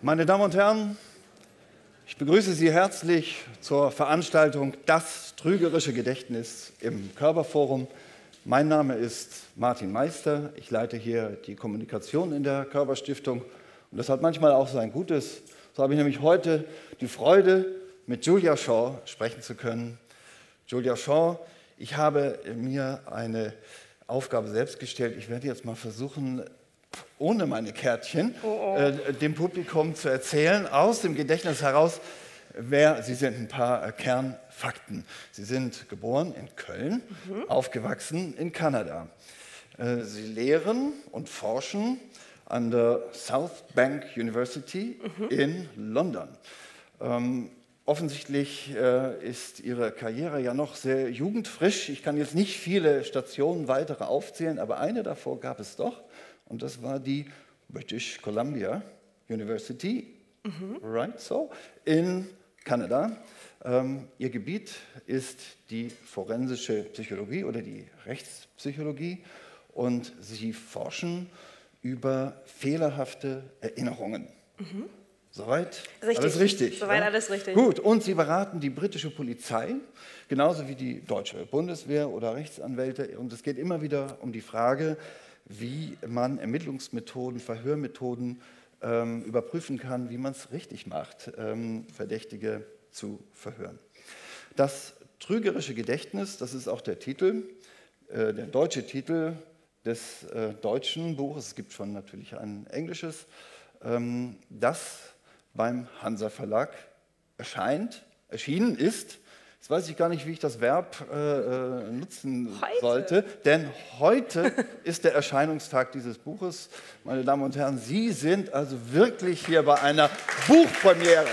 Meine Damen und Herren, ich begrüße Sie herzlich zur Veranstaltung Das trügerische Gedächtnis im Körber-Forum. Mein Name ist Martin Meister. Ich leite hier die Kommunikation in der Körber-Stiftung. Und das hat manchmal auch sein Gutes. So habe ich nämlich heute die Freude, mit Julia Shaw sprechen zu können. Julia Shaw, ich habe mir eine Aufgabe selbst gestellt. Ich werde jetzt mal versuchen, ohne meine Kärtchen dem Publikum zu erzählen, aus dem Gedächtnis heraus, wer Sie sind. Ein paar Kernfakten. Sie sind geboren in Köln, aufgewachsen in Kanada. Sie lehren und forschen an der South Bank University in London. Offensichtlich ist Ihre Karriere ja noch sehr jugendfrisch. Ich kann jetzt nicht viele Stationen weitere aufzählen, aber eine davor gab es doch. Und das war die British Columbia University, right, so, in Kanada. Ihr Gebiet ist die forensische Psychologie oder die Rechtspsychologie und Sie forschen über fehlerhafte Erinnerungen. Soweit alles richtig. Soweit alles richtig. Gut, und Sie beraten die britische Polizei, genauso wie die deutsche Bundeswehr oder Rechtsanwälte. Und es geht immer wieder um die Frage, wie man Ermittlungsmethoden, Verhörmethoden überprüfen kann, wie man es richtig macht, Verdächtige zu verhören. Das trügerische Gedächtnis, das ist auch der Titel, der deutsche Titel des deutschen Buches. Es gibt schon natürlich ein englisches, das beim Hansa Verlag erschienen ist. Jetzt weiß ich gar nicht, wie ich das Verb nutzen sollte, denn heute ist der Erscheinungstag dieses Buches. Meine Damen und Herren, Sie sind also wirklich hier bei einer Buchpremiere.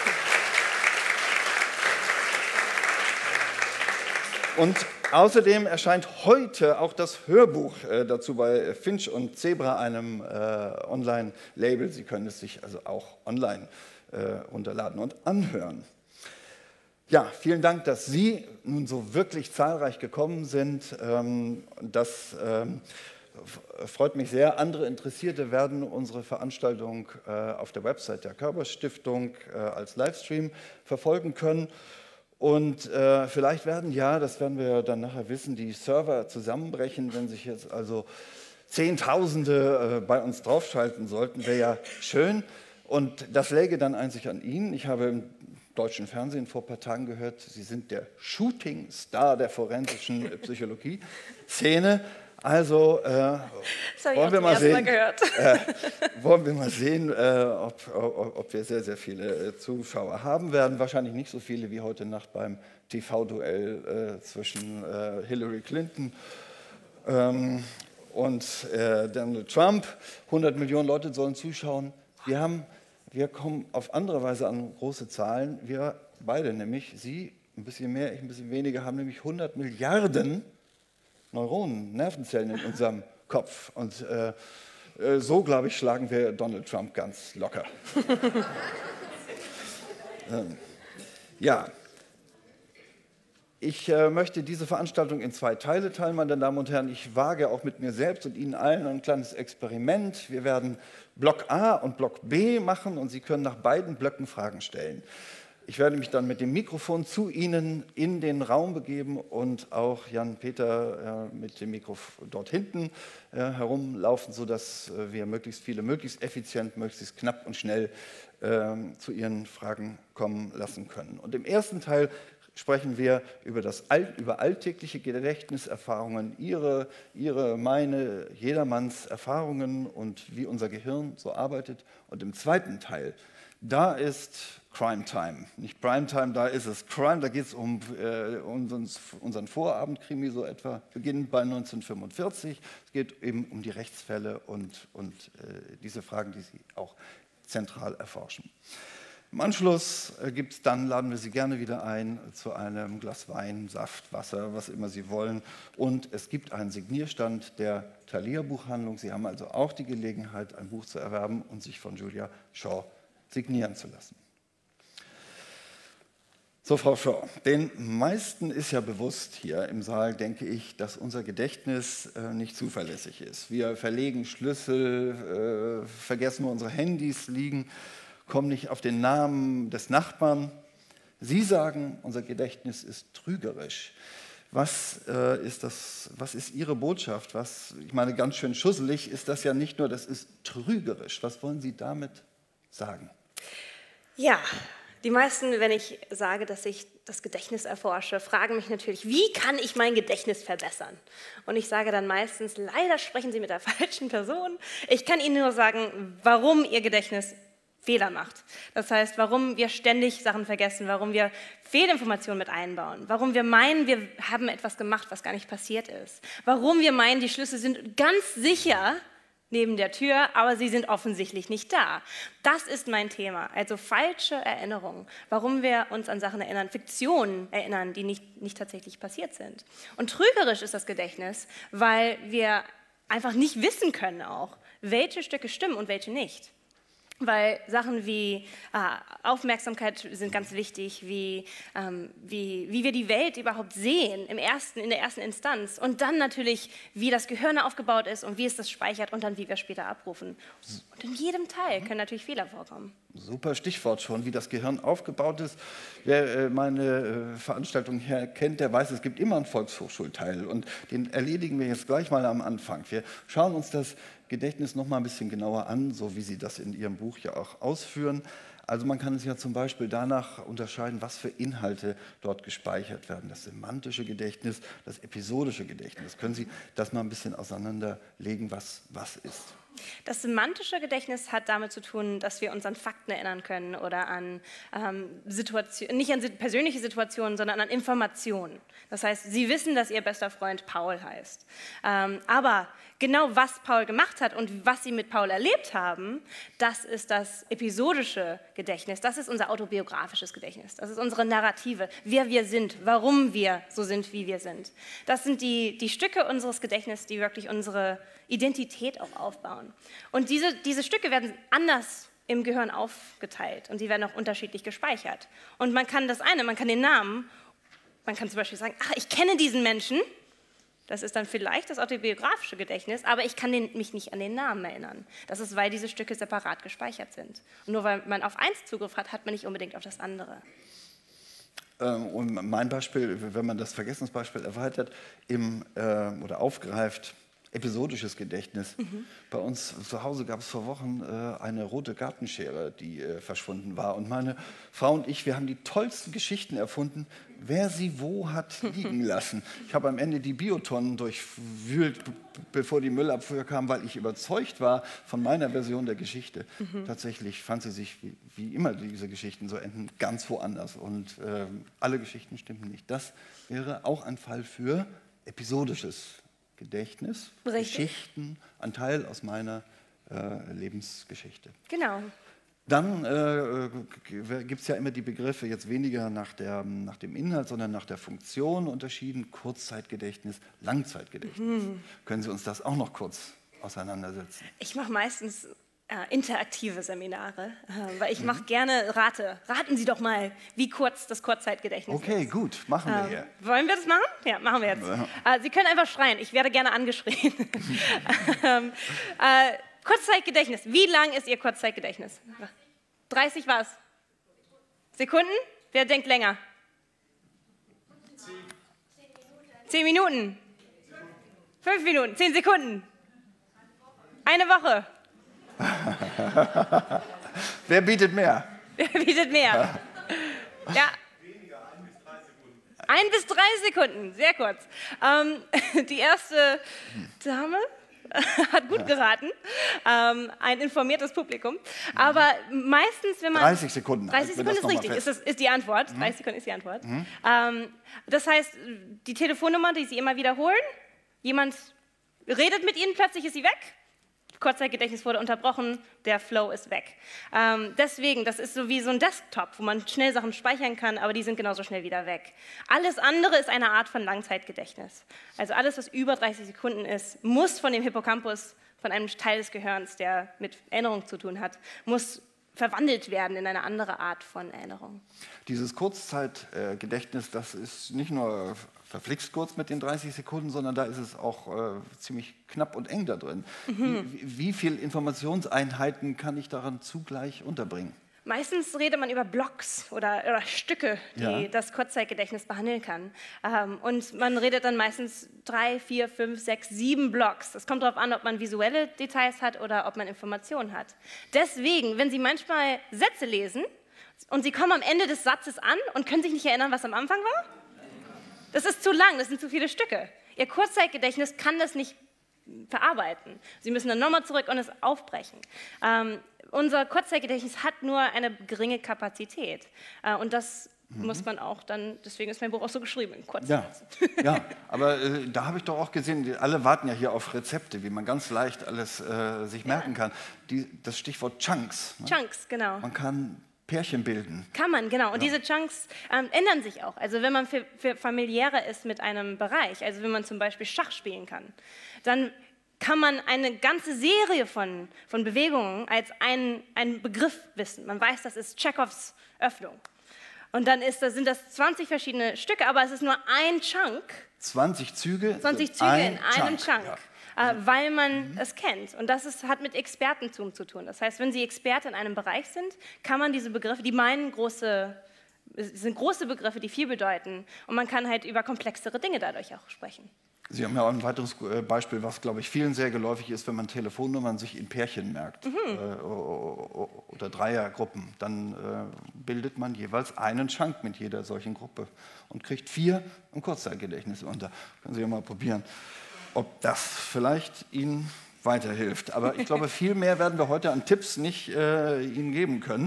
Und außerdem erscheint heute auch das Hörbuch dazu bei Finch und Zebra, einem Online-Label. Sie können es sich also auch online runterladen und anhören. Ja, vielen Dank, dass Sie nun so wirklich zahlreich gekommen sind. Das freut mich sehr. Andere Interessierte werden unsere Veranstaltung auf der Website der Körber-Stiftung als Livestream verfolgen können. Und vielleicht werden, ja, das werden wir dann nachher wissen, die Server zusammenbrechen, wenn sich jetzt also Zehntausende bei uns draufschalten sollten, wäre ja schön. Und das läge dann einzig an Ihnen. Ich habe im deutschen Fernsehen vor ein paar Tagen gehört, Sie sind der Shooting-Star der forensischen Psychologie-Szene. Also wollen wir mal sehen, ob wir sehr, sehr viele Zuschauer haben werden. Wahrscheinlich nicht so viele wie heute Nacht beim TV-Duell zwischen Hillary Clinton und Donald Trump. 100 Millionen Leute sollen zuschauen. Wir kommen auf andere Weise an große Zahlen. Wir beide nämlich, Sie ein bisschen mehr, ich ein bisschen weniger, haben nämlich 100 Milliarden Neuronen, Nervenzellen in unserem Kopf. Und so, glaube ich, schlagen wir Donald Trump ganz locker. Ja, ich möchte diese Veranstaltung in zwei Teile teilen, meine Damen und Herren. Ich wage auch mit mir selbst und Ihnen allen ein kleines Experiment. Wir werden Block A und Block B machen und Sie können nach beiden Blöcken Fragen stellen. Ich werde mich dann mit dem Mikrofon zu Ihnen in den Raum begeben und auch Jan-Peter mit dem Mikrofon dort hinten herumlaufen, sodass wir möglichst viele, möglichst effizient, möglichst knapp und schnell zu Ihren Fragen kommen lassen können. Und im ersten Teil sprechen wir über alltägliche Gedächtniserfahrungen, Ihre, meine, jedermanns Erfahrungen und wie unser Gehirn so arbeitet. Und im zweiten Teil, da ist Crime Time, nicht Prime Time, da ist es Crime, da geht es um unseren Vorabendkrimi so etwa, beginnend bei 1945. Es geht eben um die Rechtsfälle und diese Fragen, die Sie auch zentral erforschen. Im Anschluss laden wir Sie gerne wieder ein zu einem Glas Wein, Saft, Wasser, was immer Sie wollen. Und es gibt einen Signierstand der Thalia Buchhandlung. Sie haben also auch die Gelegenheit, ein Buch zu erwerben und sich von Julia Shaw signieren zu lassen. So, Frau Shaw, den meisten ist ja bewusst hier im Saal, denke ich, dass unser Gedächtnis nicht zuverlässig ist. Wir verlegen Schlüssel, vergessen, wo unsere Handys liegen. komme nicht auf den Namen des Nachbarn. Sie sagen, unser Gedächtnis ist trügerisch. Was ist Ihre Botschaft? Ich meine, ganz schön schusselig ist das ja nicht nur, das ist trügerisch. Was wollen Sie damit sagen? Ja, die meisten, wenn ich sage, dass ich das Gedächtnis erforsche, fragen mich natürlich, wie kann ich mein Gedächtnis verbessern? Und ich sage dann meistens, leider sprechen Sie mit der falschen Person. Ich kann Ihnen nur sagen, warum Ihr Gedächtnis Fehler macht. Das heißt, warum wir ständig Sachen vergessen, warum wir Fehlinformationen mit einbauen, warum wir meinen, wir haben etwas gemacht, was gar nicht passiert ist, warum wir meinen, die Schlüssel sind ganz sicher neben der Tür, aber sie sind offensichtlich nicht da. Das ist mein Thema, also falsche Erinnerungen, warum wir uns an Sachen erinnern, Fiktionen erinnern, die nicht tatsächlich passiert sind. Und trügerisch ist das Gedächtnis, weil wir einfach nicht wissen können auch, welche Stücke stimmen und welche nicht. Weil Sachen wie Aufmerksamkeit sind ganz wichtig, wie wir die Welt überhaupt sehen in der ersten Instanz und dann natürlich, wie das Gehirn aufgebaut ist und wie es das speichert und dann, wie wir später abrufen. Und in jedem Teil können natürlich Fehler vorkommen. Super Stichwort schon, wie das Gehirn aufgebaut ist. Wer meine Veranstaltung hier kennt, der weiß, es gibt immer einen Volkshochschulteil und den erledigen wir jetzt gleich mal am Anfang. Wir schauen uns das Gedächtnis noch mal ein bisschen genauer an, so wie Sie das in Ihrem Buch ja auch ausführen. Also man kann es ja zum Beispiel danach unterscheiden, was für Inhalte dort gespeichert werden. Das semantische Gedächtnis, das episodische Gedächtnis. Können Sie das mal ein bisschen auseinanderlegen, was ist? Das semantische Gedächtnis hat damit zu tun, dass wir uns an Fakten erinnern können oder an Situationen, nicht an persönliche Situationen, sondern an Informationen. Das heißt, Sie wissen, dass Ihr bester Freund Paul heißt. Aber genau was Paul gemacht hat und was Sie mit Paul erlebt haben, das ist das episodische Gedächtnis, das ist unser autobiografisches Gedächtnis, das ist unsere Narrative, wer wir sind, warum wir so sind, wie wir sind. Das sind die Stücke unseres Gedächtnisses, die wirklich unsere Identität auch aufbauen. Und diese Stücke werden anders im Gehirn aufgeteilt und sie werden auch unterschiedlich gespeichert. Und man kann den Namen, man kann zum Beispiel sagen, ach, ich kenne diesen Menschen, das ist dann vielleicht das autobiografische Gedächtnis, aber ich kann mich nicht an den Namen erinnern. Das ist, weil diese Stücke separat gespeichert sind. Und nur weil man auf eins Zugriff hat, hat man nicht unbedingt auf das andere. Und mein Beispiel, wenn man das Vergessensbeispiel erweitert oder aufgreift, episodisches Gedächtnis. Bei uns zu Hause gab es vor Wochen eine rote Gartenschere, die verschwunden war. Und meine Frau und ich, wir haben die tollsten Geschichten erfunden, wer sie wo hat liegen lassen. Ich habe am Ende die Biotonnen durchwühlt, bevor die Müllabfuhr kam, weil ich überzeugt war von meiner Version der Geschichte. Tatsächlich fand sie sich, wie immer diese Geschichten so enden, ganz woanders. Und alle Geschichten stimmten nicht. Das wäre auch ein Fall für episodisches Gedächtnis, Richtig. Geschichten, ein Teil aus meiner Lebensgeschichte. Genau. Dann gibt es ja immer die Begriffe, jetzt weniger nach dem Inhalt, sondern nach der Funktion unterschieden, Kurzzeitgedächtnis, Langzeitgedächtnis. Können Sie uns das auch noch kurz auseinandersetzen? Ich mache meistens interaktive Seminare, weil ich mache gerne Raten Sie doch mal, wie kurz das Kurzzeitgedächtnis ist. Okay, gut, machen wir hier. Wollen wir das machen? Ja, machen wir jetzt. Sie können einfach schreien, ich werde gerne angeschrien. Kurzzeitgedächtnis, wie lang ist Ihr Kurzzeitgedächtnis? 30 was? Sekunden? Wer denkt länger? 10 Minuten. 5 Minuten, 10 Sekunden. Eine Woche. Wer bietet mehr? Wer bietet mehr? Ja. 1 bis 3 Sekunden, sehr kurz. Die erste Dame hat gut geraten, ein informiertes Publikum. Aber meistens, wenn man... 30 Sekunden. 30 Sekunden ist richtig, ist die Antwort. 30 Sekunden ist die Antwort. Das heißt, die Telefonnummer, die Sie immer wiederholen, jemand redet mit Ihnen, plötzlich ist sie weg. Kurzzeitgedächtnis wurde unterbrochen, der Flow ist weg. Deswegen, das ist so wie so ein Desktop, wo man schnell Sachen speichern kann, aber die sind genauso schnell wieder weg. Alles andere ist eine Art von Langzeitgedächtnis. Also alles, was über 30 Sekunden ist, muss von dem Hippocampus, von einem Teil des Gehirns, der mit Erinnerung zu tun hat, muss verwandelt werden in eine andere Art von Erinnerung. Dieses Kurzzeitgedächtnis, das ist nicht nur verflixt kurz mit den 30 Sekunden, sondern da ist es auch ziemlich knapp und eng da drin. Wie viel Informationseinheiten kann ich daran zugleich unterbringen? Meistens redet man über Blocks oder Stücke, die das Kurzzeitgedächtnis behandeln kann. Und man redet dann meistens 3, 4, 5, 6, 7 Blocks. Das kommt darauf an, ob man visuelle Details hat oder ob man Informationen hat. Deswegen, wenn Sie manchmal Sätze lesen und Sie kommen am Ende des Satzes an und können sich nicht erinnern, was am Anfang war, das ist zu lang, das sind zu viele Stücke. Ihr Kurzzeitgedächtnis kann das nicht verarbeiten. Sie müssen dann nochmal zurück und es aufbrechen. Unser Kurzzeitgedächtnis hat nur eine geringe Kapazität. Und das muss man auch dann, deswegen ist mein Buch auch so geschrieben, in kurzen Sätzen. Ja, aber da habe ich doch auch gesehen, alle warten ja hier auf Rezepte, wie man ganz leicht alles sich merken kann. Das Stichwort Chunks. Ne? Chunks, genau. Man kann Pärchen bilden. Kann man, genau. Und diese Chunks ändern sich auch. Also wenn man für familiärer ist mit einem Bereich, also wenn man zum Beispiel Schach spielen kann, dann kann man eine ganze Serie von Bewegungen als einen Begriff wissen. Man weiß, das ist Tschechows Öffnung. Und dann sind das 20 verschiedene Stücke, aber es ist nur ein Chunk. 20 Züge? 20 Züge in einem Chunk. Weil man es kennt. Und das hat mit Expertentum zu tun. Das heißt, wenn Sie Experte in einem Bereich sind, kann man diese Begriffe, sind große Begriffe, die viel bedeuten. Und man kann halt über komplexere Dinge dadurch auch sprechen. Sie haben ja auch ein weiteres Beispiel, was, glaube ich, vielen sehr geläufig ist, wenn man Telefonnummern sich in Pärchen merkt oder Dreiergruppen. Dann bildet man jeweils einen Chunk mit jeder solchen Gruppe und kriegt 4 im Kurzzeitgedächtnis unter. Können Sie ja mal probieren, ob das vielleicht Ihnen weiterhilft. Aber ich glaube, viel mehr werden wir heute an Tipps nicht Ihnen geben können.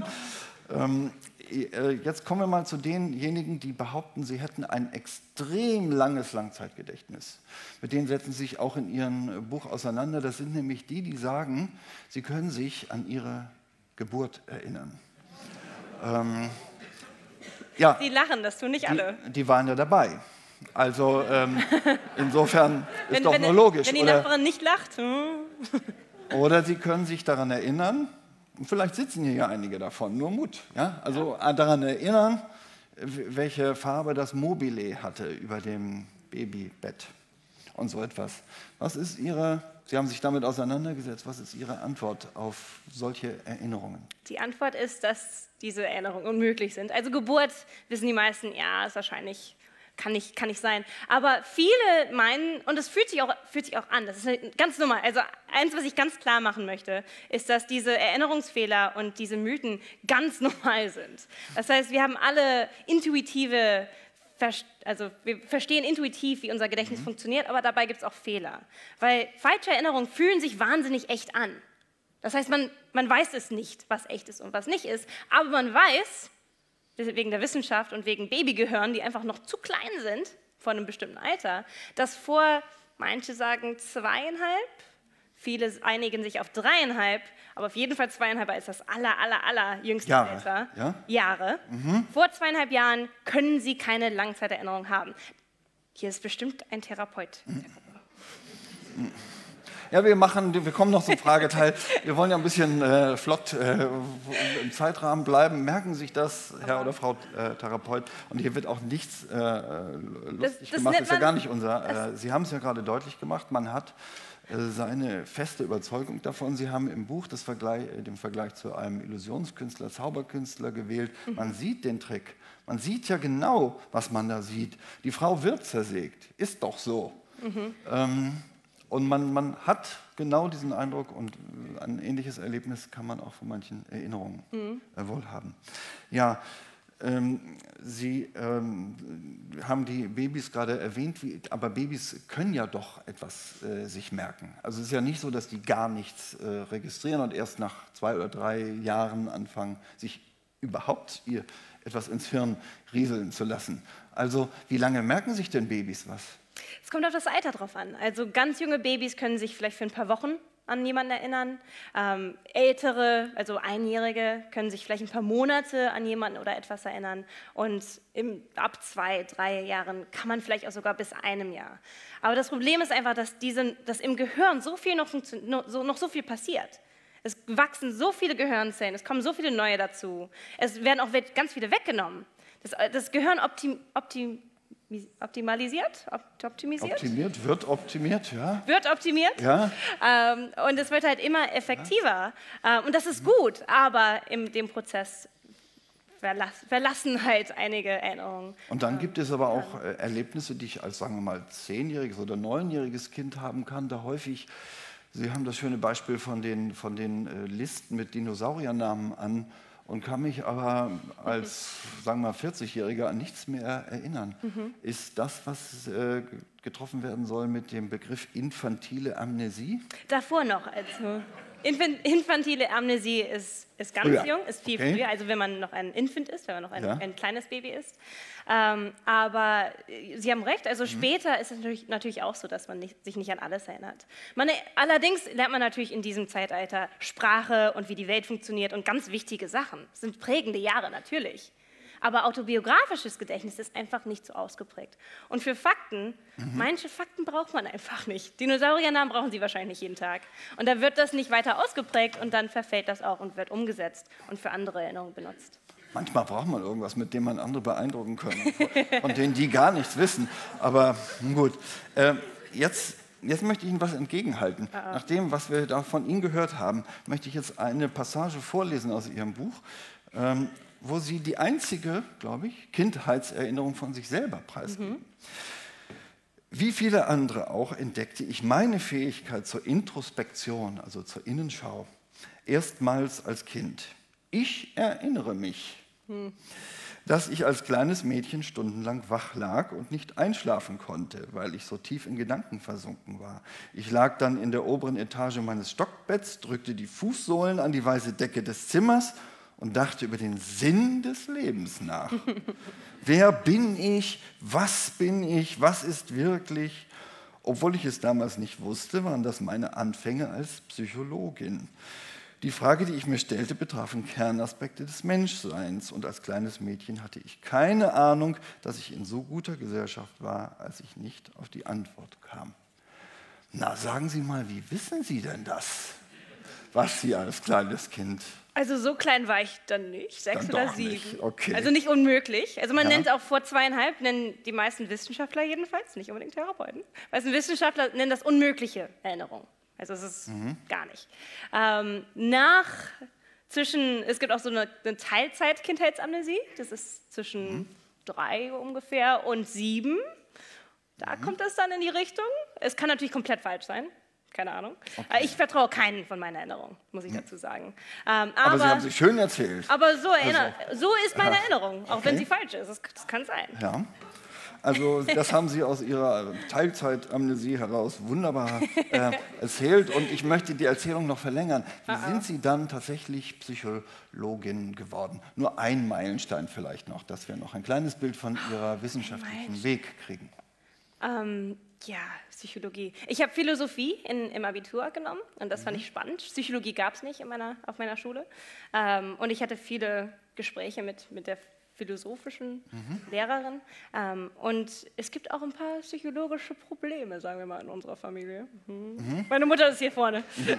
Jetzt kommen wir mal zu denjenigen, die behaupten, sie hätten ein extrem langes Langzeitgedächtnis. Mit denen setzen Sie sich auch in Ihrem Buch auseinander. Das sind nämlich die, die sagen, sie können sich an ihre Geburt erinnern. Ja, Sie lachen, das tun nicht alle. Die waren ja dabei. Also insofern ist doch nur logisch. Wenn die Nachbarin nicht lacht. Oder Sie können sich daran erinnern, vielleicht sitzen hier ja einige davon, nur Mut. Ja? Also daran erinnern, welche Farbe das Mobile hatte über dem Babybett und so etwas. Was ist Sie haben sich damit auseinandergesetzt, was ist Ihre Antwort auf solche Erinnerungen? Die Antwort ist, dass diese Erinnerungen unmöglich sind. Also Geburt, wissen die meisten, ja, ist wahrscheinlich... Kann nicht sein. Aber viele meinen, und es fühlt sich auch an, das ist ganz normal. Also eins, was ich ganz klar machen möchte, ist, dass diese Erinnerungsfehler und diese Mythen ganz normal sind. Das heißt, wir haben alle wir verstehen intuitiv, wie unser Gedächtnis funktioniert, aber dabei gibt es auch Fehler. Weil falsche Erinnerungen fühlen sich wahnsinnig echt an. Das heißt, man weiß es nicht, was echt ist und was nicht ist, aber man weiß, wegen der Wissenschaft und wegen Babygehirn, die einfach noch zu klein sind, von einem bestimmten Alter, dass manche sagen 2,5, viele einigen sich auf 3,5, aber auf jeden Fall 2,5 ist das aller jüngste Alter. Jahre. Vor 2,5 Jahren können Sie keine Langzeiterinnerung haben. Hier ist bestimmt ein Therapeut. Ja, wir kommen noch zum Frageteil. Wir wollen ja ein bisschen flott im Zeitrahmen bleiben. Merken Sie sich das, Herr oder Frau Therapeut? Und hier wird auch nichts lustig gemacht. Das ist ja gar nicht unser. Sie haben es ja gerade deutlich gemacht. Man hat seine feste Überzeugung davon. Sie haben im Buch den Vergleich zu einem Illusionskünstler, Zauberkünstler gewählt. Man sieht den Trick. Man sieht ja genau, was man da sieht. Die Frau wird zersägt. Ist doch so. Und man hat genau diesen Eindruck und ein ähnliches Erlebnis kann man auch von manchen Erinnerungen wohl haben. Ja, Sie haben die Babys gerade erwähnt, aber Babys können ja doch etwas sich merken. Also es ist ja nicht so, dass die gar nichts registrieren und erst nach 2 oder 3 Jahren anfangen, sich überhaupt etwas ins Hirn rieseln zu lassen. Also wie lange merken sich denn Babys was? Es kommt auf das Alter drauf an. Also ganz junge Babys können sich vielleicht für ein paar Wochen an jemanden erinnern. Ältere, also Einjährige, können sich vielleicht ein paar Monate an jemanden oder etwas erinnern. Und ab 2, 3 Jahren kann man vielleicht auch sogar bis 1 Jahr. Aber das Problem ist einfach, dass im Gehirn so viel noch so viel passiert. Es wachsen so viele Gehirnzellen, es kommen so viele neue dazu. Es werden auch ganz viele weggenommen. Das Gehirn optimalisiert, optimisiert? Optimiert, wird optimiert, ja. Wird optimiert. Ja. Und es wird halt immer effektiver. Und das ist gut, aber in dem Prozess verlassen halt einige Erinnerungen. Und dann gibt es aber auch Erlebnisse, die ich als, sagen wir mal, 10-jähriges oder 9-jähriges Kind haben kann, da häufig, Sie haben das schöne Beispiel von den Listen mit Dinosauriernamen an und kann mich aber als, sagen wir mal, 40-Jähriger an nichts mehr erinnern. Ist das, was getroffen werden soll mit dem Begriff infantile Amnesie? Davor noch, also infantile Amnesie ist ganz jung, ist viel früher, also wenn man noch ein Infant ist, wenn man noch ein kleines Baby ist. Aber Sie haben recht, also später ist es natürlich auch so, dass man sich nicht an alles erinnert. Allerdings lernt man natürlich in diesem Zeitalter Sprache und wie die Welt funktioniert und ganz wichtige Sachen. Das sind prägende Jahre, natürlich. Aber autobiografisches Gedächtnis ist einfach nicht so ausgeprägt. Und für Fakten, manche Fakten braucht man einfach nicht. Dinosauriernamen brauchen Sie wahrscheinlich nicht jeden Tag. Und da wird das nicht weiter ausgeprägt und dann verfällt das auch und wird umgesetzt und für andere Erinnerungen benutzt. Manchmal braucht man irgendwas, mit dem man andere beeindrucken kann, von denen die gar nichts wissen. Aber gut, jetzt möchte ich Ihnen was entgegenhalten. Nach dem, was wir da von Ihnen gehört haben, möchte ich jetzt eine Passage vorlesen aus Ihrem Buch, wo Sie die einzige, glaube ich, Kindheitserinnerung von sich selber preisgeben. Wie viele andere auch entdeckte ich meine Fähigkeit zur Introspektion, also zur Innenschau, erstmals als Kind. Ich erinnere mich, dass ich als kleines Mädchen stundenlang wach lag und nicht einschlafen konnte, weil ich so tief in Gedanken versunken war. Ich lag dann in der oberen Etage meines Stockbetts, drückte die Fußsohlen an die weiße Decke des Zimmers und dachte über den Sinn des Lebens nach. Wer bin ich? Was bin ich? Was ist wirklich? Obwohl ich es damals nicht wusste, waren das meine Anfänge als Psychologin. Die Frage, die ich mir stellte, betrafen Kernaspekte des Menschseins. Und als kleines Mädchen hatte ich keine Ahnung, dass ich in so guter Gesellschaft war, als ich nicht auf die Antwort kam. Na, sagen Sie mal, wie wissen Sie denn das, was Sie als kleines Kind... Also so klein war ich dann nicht, 6 oder 7. Nicht. Okay. Also nicht unmöglich. Also man nennt auch vor 2,5, nennen die meisten Wissenschaftler jedenfalls, nicht unbedingt Therapeuten, weil Wissenschaftler nennen das unmögliche Erinnerung. Also es ist gar nicht. Es gibt auch so eine Teilzeit-Kindheitsamnesie, das ist zwischen 3 ungefähr und 7. Da kommt das dann in die Richtung. Es kann natürlich komplett falsch sein. Keine Ahnung. Okay. Ich vertraue keinen von meinen Erinnerungen, muss ich dazu sagen. Aber Sie haben sich schön erzählt. Aber so ist meine Erinnerung, auch wenn sie falsch ist. Das kann sein. Ja. Also das haben Sie aus Ihrer Teilzeitamnesie heraus wunderbar erzählt. Und ich möchte die Erzählung noch verlängern. Wie sind Sie dann tatsächlich Psychologin geworden? Nur ein Meilenstein vielleicht noch, dass wir noch ein kleines Bild von Ihrer wissenschaftlichen Weg kriegen. Ja, Psychologie. Ich habe Philosophie im Abitur genommen und das fand ich spannend. Psychologie gab es nicht auf meiner Schule. Und ich hatte viele Gespräche mit der philosophischen Lehrerin. Und es gibt auch ein paar psychologische Probleme, sagen wir mal, in unserer Familie. Meine Mutter ist hier vorne.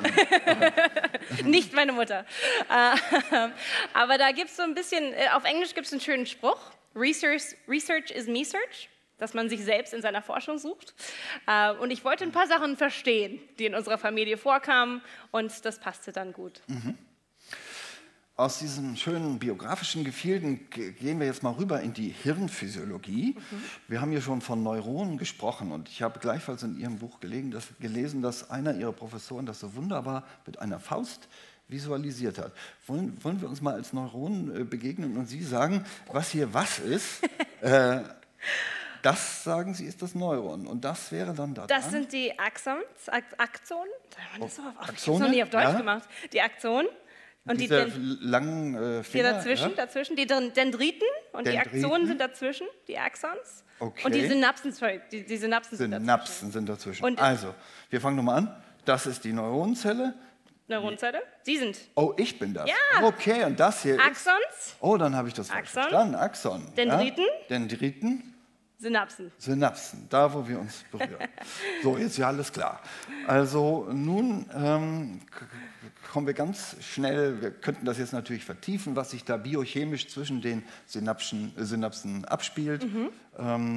Nicht meine Mutter. Aber da gibt es so ein bisschen, auf Englisch gibt es einen schönen Spruch. Research is me search. Dass man sich selbst in seiner Forschung sucht. Und ich wollte ein paar Sachen verstehen, die in unserer Familie vorkamen, und das passte dann gut. Aus diesen schönen biografischen Gefilden gehen wir jetzt mal rüber in die Hirnphysiologie. Wir haben hier schon von Neuronen gesprochen und ich habe gleichfalls in Ihrem Buch gelesen, dass einer Ihrer Professoren das so wunderbar mit einer Faust visualisiert hat. Wollen wir uns mal als Neuronen begegnen und Sie sagen, was hier was ist? Das, sagen Sie, ist das Neuron. Und das wäre dann da Das dran? sind die Axonen. Ich habe noch nie auf Deutsch ja. gemacht. Die Axonen. Und diese langen Finger, dazwischen, die Dendriten. Und die Axonen sind dazwischen, die Axons. Okay. Und die Synapsen, die Synapsen sind dazwischen. Und also, wir fangen nochmal an. Das ist die Neuronenzelle. Neuronenzelle? Sie sind. Oh, ich bin das. Ja. Okay, und das hier Axons. ist... Oh, dann habe ich das falsch verstanden. Axon. Dendriten. Ja? Dendriten. Synapsen, da wo wir uns berühren. So, jetzt ja alles klar. Also nun kommen wir ganz schnell, wir könnten das jetzt natürlich vertiefen, was sich da biochemisch zwischen den Synapsen abspielt. Und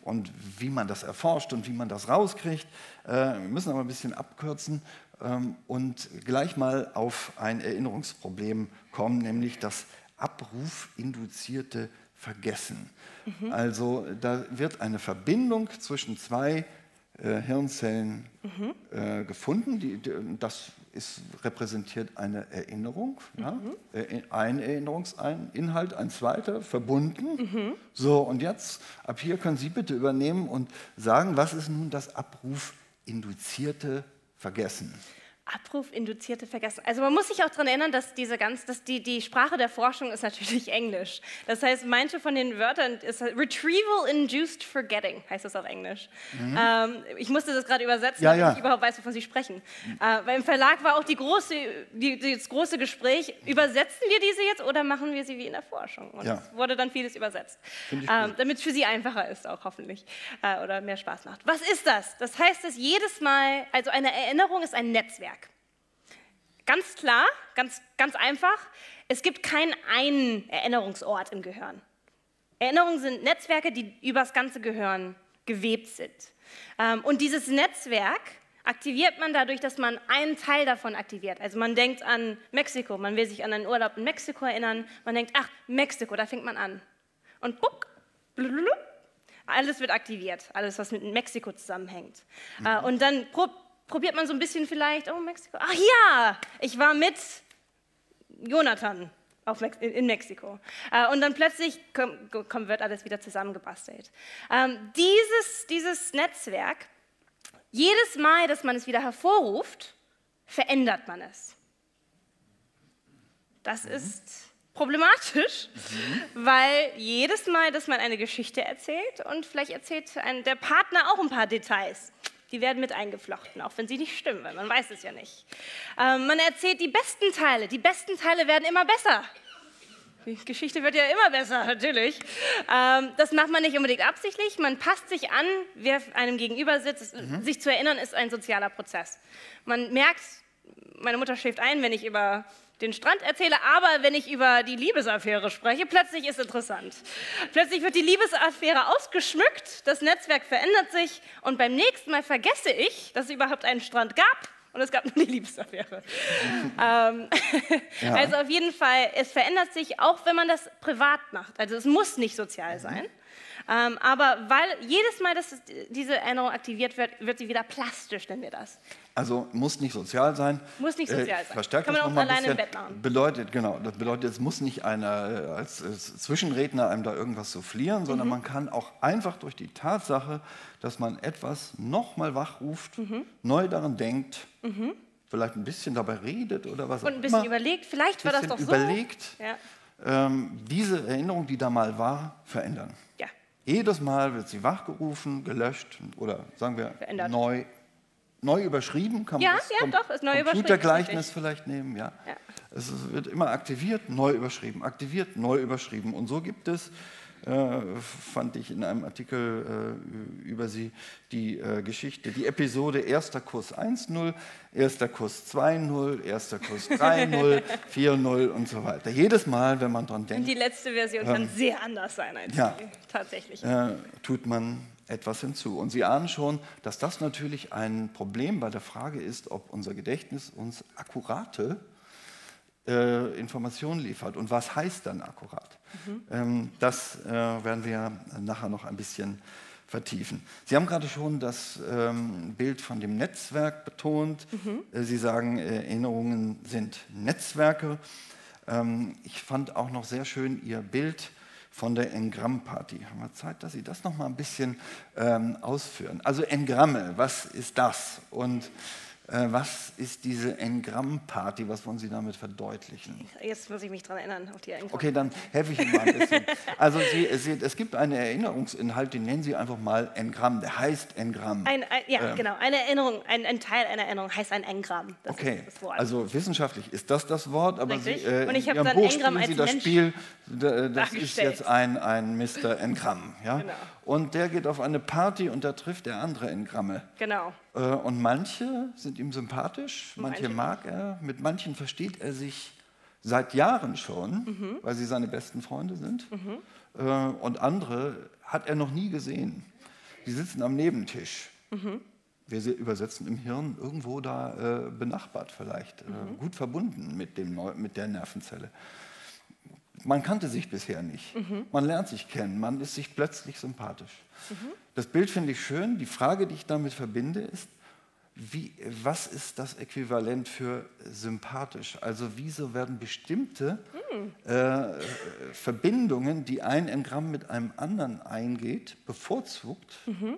und wie man das erforscht und wie man das rauskriegt. Wir müssen aber ein bisschen abkürzen und gleich mal auf ein Erinnerungsproblem kommen, nämlich das abrufinduzierte Vergessen. Also da wird eine Verbindung zwischen zwei Hirnzellen gefunden. Das repräsentiert eine Erinnerung, ja? Ein Erinnerungsinhalt, ein zweiter, verbunden. So, und jetzt, ab hier können Sie bitte übernehmen und sagen, was ist nun das abrufinduzierte Vergessen? Abrufinduzierte Vergessen. Also man muss sich auch daran erinnern, dass die Sprache der Forschung ist natürlich Englisch. Das heißt, manche von den Wörtern ist Retrieval-Induced Forgetting, heißt das auf Englisch. Ich musste das gerade übersetzen, damit ich überhaupt weiß, wovon Sie sprechen. Weil im Verlag war auch das große Gespräch, übersetzen wir diese jetzt oder machen wir sie wie in der Forschung? Und es wurde dann vieles übersetzt, damit es für Sie einfacher ist auch hoffentlich oder mehr Spaß macht. Was ist das? Das heißt, dass jedes Mal, also eine Erinnerung ist ein Netzwerk. Ganz klar, ganz einfach, es gibt keinen einen Erinnerungsort im Gehirn. Erinnerungen sind Netzwerke, die über das ganze Gehirn gewebt sind. Und dieses Netzwerk aktiviert man dadurch, dass man einen Teil davon aktiviert. Also man denkt an Mexiko, man will sich an einen Urlaub in Mexiko erinnern, man denkt, ach, Mexiko, da fängt man an. Und buck, blululu, alles wird aktiviert, alles, was mit Mexiko zusammenhängt. Und dann probiert man so ein bisschen vielleicht, oh, Mexiko, ach ja, ich war mit Jonathan in Mexiko. Und dann plötzlich wird alles wieder zusammengebastelt. Dieses Netzwerk, jedes Mal, dass man es wieder hervorruft, verändert man es. Das ist problematisch, weil jedes Mal, dass man eine Geschichte erzählt und vielleicht erzählt der Partner auch ein paar Details, die werden mit eingeflochten, auch wenn sie nicht stimmen, weil man weiß es ja nicht. Man erzählt die besten Teile werden immer besser. Die Geschichte wird ja immer besser, natürlich. Das macht man nicht unbedingt absichtlich, man passt sich an, wer einem gegenüber sitzt. Sich zu erinnern ist ein sozialer Prozess. Man merkt, meine Mutter schläft ein, wenn ich über den Strand erzähle, aber wenn ich über die Liebesaffäre spreche, plötzlich ist es interessant. Plötzlich wird die Liebesaffäre ausgeschmückt, das Netzwerk verändert sich und beim nächsten Mal vergesse ich, dass es überhaupt einen Strand gab und es gab nur die Liebesaffäre. Also auf jeden Fall, es verändert sich, auch wenn man das privat macht. Also es muss nicht sozial sein. Aber weil jedes Mal, dass diese Erinnerung aktiviert wird, wird sie wieder plastisch, nennen wir das. Also muss nicht sozial sein. Muss nicht sozial sein. Kann man auch alleine im Bett machen. Das bedeutet, es muss nicht einer als Zwischenredner einem da irgendwas soufflieren, sondern man kann auch einfach durch die Tatsache, dass man etwas nochmal wachruft, neu daran denkt, vielleicht ein bisschen dabei redet oder was auch immer. Und ein bisschen überlegt, vielleicht war das doch so. Überlegt, diese Erinnerung, die da mal war, verändern. Ja. Jedes Mal wird sie wachgerufen, gelöscht oder sagen wir neu überschrieben. Kann man das ist neu Computergleichnis vielleicht nehmen. Ja. Es wird immer aktiviert, neu überschrieben. Und so gibt es, fand ich in einem Artikel über sie, die Geschichte, die Episode erster Kuss 1.0, erster Kuss 2.0, erster Kuss 3.0, 4.0 und so weiter. Jedes Mal, wenn man dran denkt. Und die letzte Version kann sehr anders sein als die tatsächlich. Tut man etwas hinzu. Und Sie ahnen schon, dass das natürlich ein Problem bei der Frage ist, ob unser Gedächtnis uns akkurate Informationen liefert. Und was heißt dann akkurat? Das werden wir nachher noch ein bisschen vertiefen. Sie haben gerade schon das Bild von dem Netzwerk betont. Sie sagen, Erinnerungen sind Netzwerke. Ich fand auch noch sehr schön Ihr Bild von der Engramm-Party. Haben wir Zeit, dass Sie das noch mal ein bisschen ausführen? Also Engramme, was ist das? Und was ist diese Engramm-Party? Was wollen Sie damit verdeutlichen? Jetzt muss ich mich daran erinnern, auf die Engramm. Okay, dann helfe ich Ihnen mal ein bisschen. Also es gibt einen Erinnerungsinhalt, den nennen Sie einfach mal Engramm. Der heißt Engramm. Genau. Eine Erinnerung, ein Teil einer Erinnerung heißt ein Engramm. Das ist das Wort. Also wissenschaftlich ist das Wort, aber Sie, und ich in Ihrem Buch spielen Sie das Spiel, das ist jetzt ein Mr. Engramm. Ja? Genau. Und der geht auf eine Party und da trifft er andere Engramme. Genau. Und manche sind ihm sympathisch, manche mag er, mit manchen versteht er sich seit Jahren schon, weil sie seine besten Freunde sind. Und andere hat er noch nie gesehen. die sitzen am Nebentisch. Wir übersetzen im Hirn irgendwo da benachbart vielleicht, gut verbunden mit der Nervenzelle. Man kannte sich bisher nicht. Man lernt sich kennen, man ist sich plötzlich sympathisch. Das Bild finde ich schön. Die Frage, die ich damit verbinde, ist, was ist das Äquivalent für sympathisch? Also wieso werden bestimmte Verbindungen, die ein Engramm mit einem anderen eingeht, bevorzugt?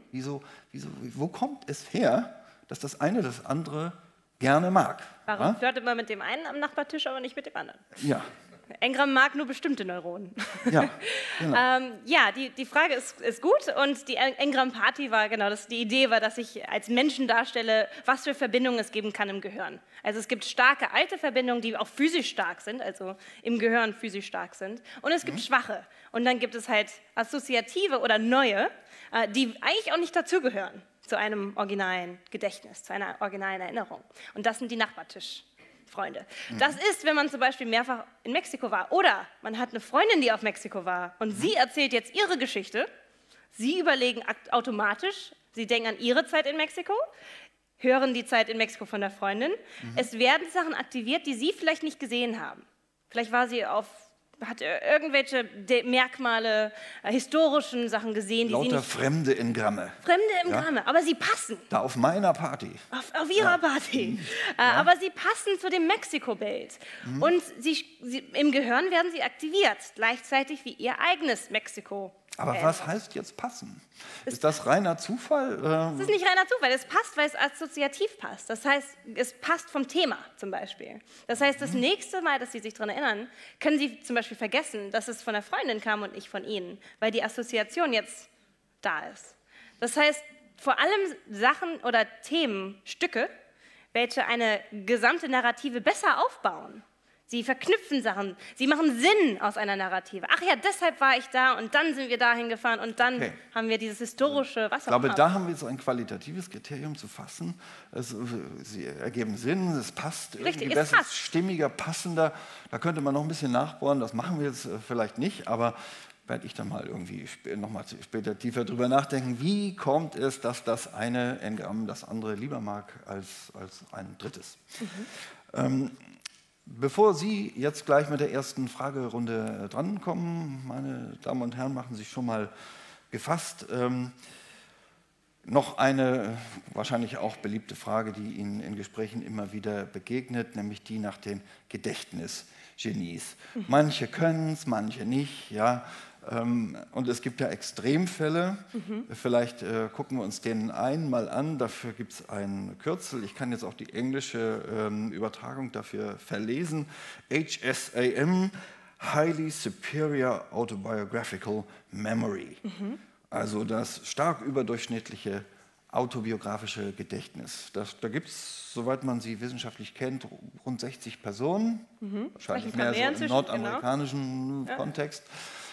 Wo kommt es her, dass das eine das andere gerne mag? Warum flirtet man mit dem einen am Nachbartisch, aber nicht mit dem anderen? Ja. Engramm mag nur bestimmte Neuronen. Ja, genau. Ja, die Frage ist gut und die Engramm-Party war genau das. Die Idee war, dass ich als Menschen darstelle, was für Verbindungen es geben kann im Gehirn. Also es gibt starke alte Verbindungen, die auch physisch stark sind, also im Gehirn physisch stark sind. Und es gibt schwache. Und dann gibt es halt assoziative oder neue, die eigentlich auch nicht dazugehören zu einem originalen Gedächtnis, zu einer originalen Erinnerung. Und das sind die Nachbartischfreunde. Das ist, wenn man zum Beispiel mehrfach in Mexiko war oder man hat eine Freundin, die auf Mexiko war und sie erzählt jetzt ihre Geschichte. Sie überlegen automatisch, sie denken an ihre Zeit in Mexiko, hören die Zeit in Mexiko von der Freundin. Es werden Sachen aktiviert, die sie vielleicht nicht gesehen haben. Vielleicht war sie hat irgendwelche Merkmale, historischen Sachen gesehen, die sie nicht... Lauter fremde Engramme. Fremde Engramme, aber sie passen. Da auf meiner Party. Auf ihrer Party. Aber sie passen zu dem Mexiko-Bild. Und im Gehirn werden sie aktiviert, gleichzeitig wie ihr eigenes Mexiko. Aber was heißt jetzt passen? Ist das reiner Zufall? Es ist nicht reiner Zufall, es passt, weil es assoziativ passt. Das heißt, es passt vom Thema zum Beispiel. Das heißt, das nächste Mal, dass Sie sich daran erinnern, können Sie zum Beispiel vergessen, dass es von der Freundin kam und nicht von Ihnen, weil die Assoziation jetzt da ist. Das heißt, vor allem Sachen oder Themen, Stücke, welche eine gesamte Narrative besser aufbauen. Sie verknüpfen Sachen, sie machen Sinn aus einer Narrative. Ach ja, deshalb war ich da und dann sind wir dahin gefahren und dann haben wir dieses historische Wasser. Ich glaube, da haben wir so ein qualitatives Kriterium zu fassen. Sie ergeben Sinn, es passt irgendwie besser, es ist stimmiger, passender. Da könnte man noch ein bisschen nachbohren, das machen wir jetzt vielleicht nicht, aber werde ich dann mal irgendwie noch mal später tiefer drüber nachdenken. Wie kommt es, dass das eine Engramm das andere lieber mag als ein drittes? Bevor Sie jetzt gleich mit der ersten Fragerunde drankommen, meine Damen und Herren, machen Sie sich schon mal gefasst. Noch eine wahrscheinlich auch beliebte Frage, die Ihnen in Gesprächen immer wieder begegnet, nämlich die nach den Gedächtnisgenies. Manche können es, manche nicht, ja. Und es gibt ja Extremfälle. Vielleicht gucken wir uns den einen mal an. Dafür gibt es ein Kürzel. Ich kann jetzt auch die englische Übertragung dafür verlesen. HSAM, Highly Superior Autobiographical Memory. Also das stark überdurchschnittliche autobiografische Gedächtnis. Da gibt es, soweit man sie wissenschaftlich kennt, rund 60 Personen. Wahrscheinlich mehr so im nordamerikanischen Kontext.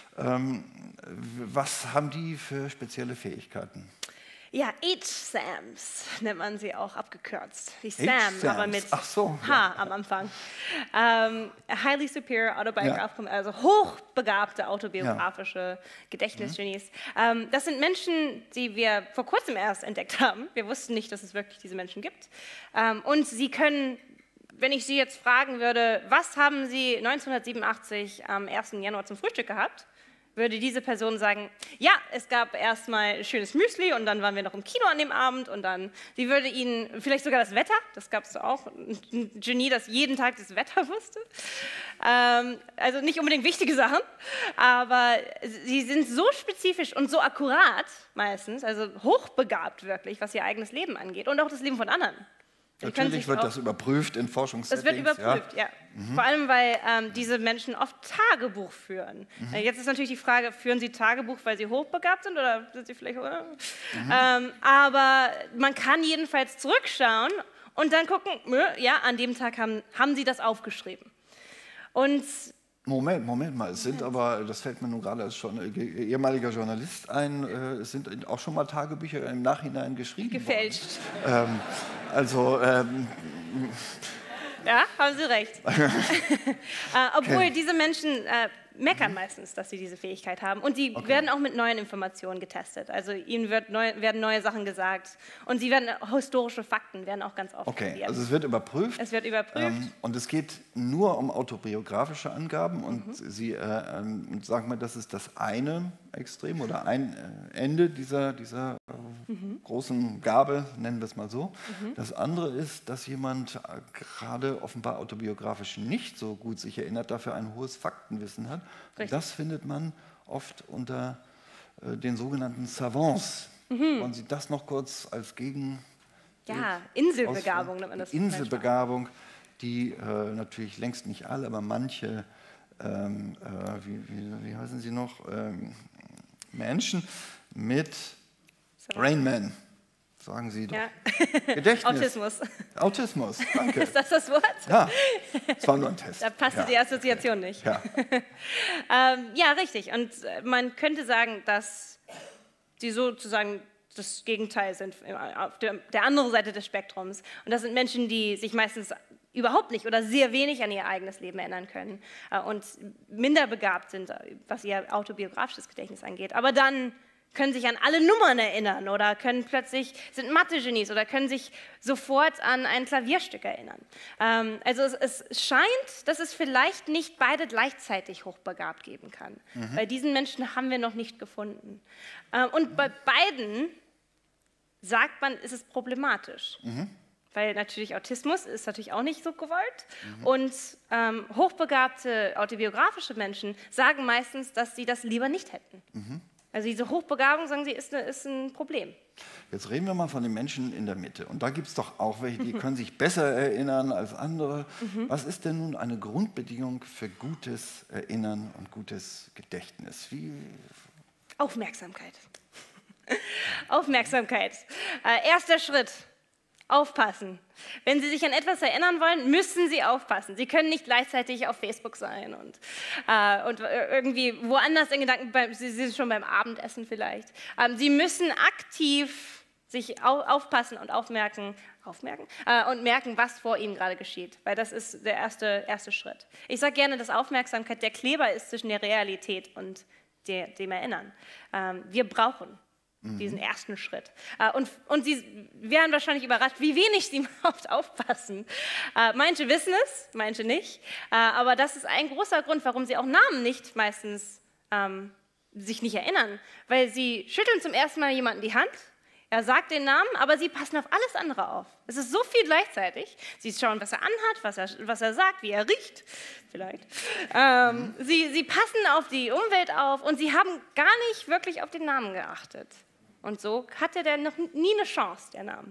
Was haben die für spezielle Fähigkeiten? Ja, HSAMs nennt man sie auch abgekürzt. Wie Sam, aber mit H am Anfang. Highly Superior Autobiographical, also hochbegabte autobiografische Gedächtnisgenies. Das sind Menschen, die wir vor kurzem erst entdeckt haben. Wir wussten nicht, dass es wirklich diese Menschen gibt. Und sie können, wenn ich Sie jetzt fragen würde, was haben Sie 1987 am 1. Januar zum Frühstück gehabt, würde diese Person sagen, ja, es gab erstmal schönes Müsli und dann waren wir noch im Kino an dem Abend und dann, sie würde Ihnen vielleicht sogar das Wetter, das gab es auch, ein Genie, das jeden Tag das Wetter wusste. Also nicht unbedingt wichtige Sachen, aber sie sind so spezifisch und so akkurat meistens, also hochbegabt wirklich, was ihr eigenes Leben angeht und auch das Leben von anderen. Natürlich wird das überprüft in Forschungssettings. Das wird überprüft, ja. Vor allem, weil diese Menschen oft Tagebuch führen. Jetzt ist natürlich die Frage, führen sie Tagebuch, weil sie hochbegabt sind oder sind sie vielleicht... aber man kann jedenfalls zurückschauen und dann gucken, ja, an dem Tag haben sie das aufgeschrieben. Und... Moment mal, es sind aber, das fällt mir nun gerade als ehemaliger Journalist ein, es sind auch schon mal Tagebücher im Nachhinein geschrieben gefälscht. Worden. Ja, haben Sie recht. Obwohl diese Menschen meckern meistens, dass sie diese Fähigkeit haben. Und sie werden auch mit neuen Informationen getestet. Also ihnen werden neue Sachen gesagt. Und sie werden, historische Fakten werden auch ganz oft probiert. Also es wird überprüft. Es wird überprüft. Und es geht nur um autobiografische Angaben. Und Sie sagen mal, das ist das eine Extrem oder ein Ende dieser großen Gabe, nennen wir es mal so. Das andere ist, dass jemand gerade offenbar autobiografisch nicht so gut sich erinnert, dafür ein hohes Faktenwissen hat. Und das findet man oft unter den sogenannten Savants. Wollen Sie das noch kurz als Gegen... Ja, Inselbegabung nennt man das. Inselbegabung, die natürlich längst nicht alle, aber manche, wie heißen sie noch, Menschen mit Rain Man, sagen Sie doch. Ja. Gedächtnis. Autismus. Autismus, danke. Ist das das Wort? Ja, es war nur ein Test. Da passte die Assoziation nicht. Ja. Ja, richtig. Und man könnte sagen, dass sie sozusagen das Gegenteil sind, auf der anderen Seite des Spektrums. Und das sind Menschen, die sich meistens überhaupt nicht oder sehr wenig an ihr eigenes Leben erinnern können und minder begabt sind, was ihr autobiografisches Gedächtnis angeht. Aber dann können sich an alle Nummern erinnern oder sind Mathe-Genies oder können sich sofort an ein Klavierstück erinnern. Also es scheint, dass es vielleicht nicht beide gleichzeitig hochbegabt geben kann. Bei diesen Menschen haben wir noch nicht gefunden. Und bei beiden sagt man, ist es problematisch. Weil natürlich Autismus ist natürlich auch nicht so gewollt. Und hochbegabte autobiografische Menschen sagen meistens, dass sie das lieber nicht hätten. Also diese Hochbegabung, sagen sie, ist ein Problem. Jetzt reden wir mal von den Menschen in der Mitte. Und da gibt es doch auch welche, die können sich besser erinnern als andere. Was ist denn nun eine Grundbedingung für gutes Erinnern und gutes Gedächtnis? Aufmerksamkeit. Aufmerksamkeit. Erster Schritt. Aufpassen. Wenn Sie sich an etwas erinnern wollen, müssen Sie aufpassen. Sie können nicht gleichzeitig auf Facebook sein und irgendwie woanders in Gedanken, Sie sind schon beim Abendessen vielleicht. Sie müssen aktiv sich aufpassen und aufmerken und merken, was vor Ihnen gerade geschieht, weil das ist der erste Schritt. Ich sage gerne, dass Aufmerksamkeit der Kleber ist zwischen der Realität und dem Erinnern. Wir brauchen diesen ersten Schritt. Und Sie wären wahrscheinlich überrascht, wie wenig Sie überhaupt aufpassen. Manche wissen es, manche nicht. Aber das ist ein großer Grund, warum Sie auch Namen nicht meistens sich nicht erinnern. Weil Sie schütteln zum ersten Mal jemanden die Hand, er sagt den Namen, aber Sie passen auf alles andere auf. Es ist so viel gleichzeitig. Sie schauen, was er anhat, was er sagt, wie er riecht, vielleicht. Sie passen auf die Umwelt auf und Sie haben gar nicht wirklich auf den Namen geachtet. Und so hatte der noch nie eine Chance, der Name.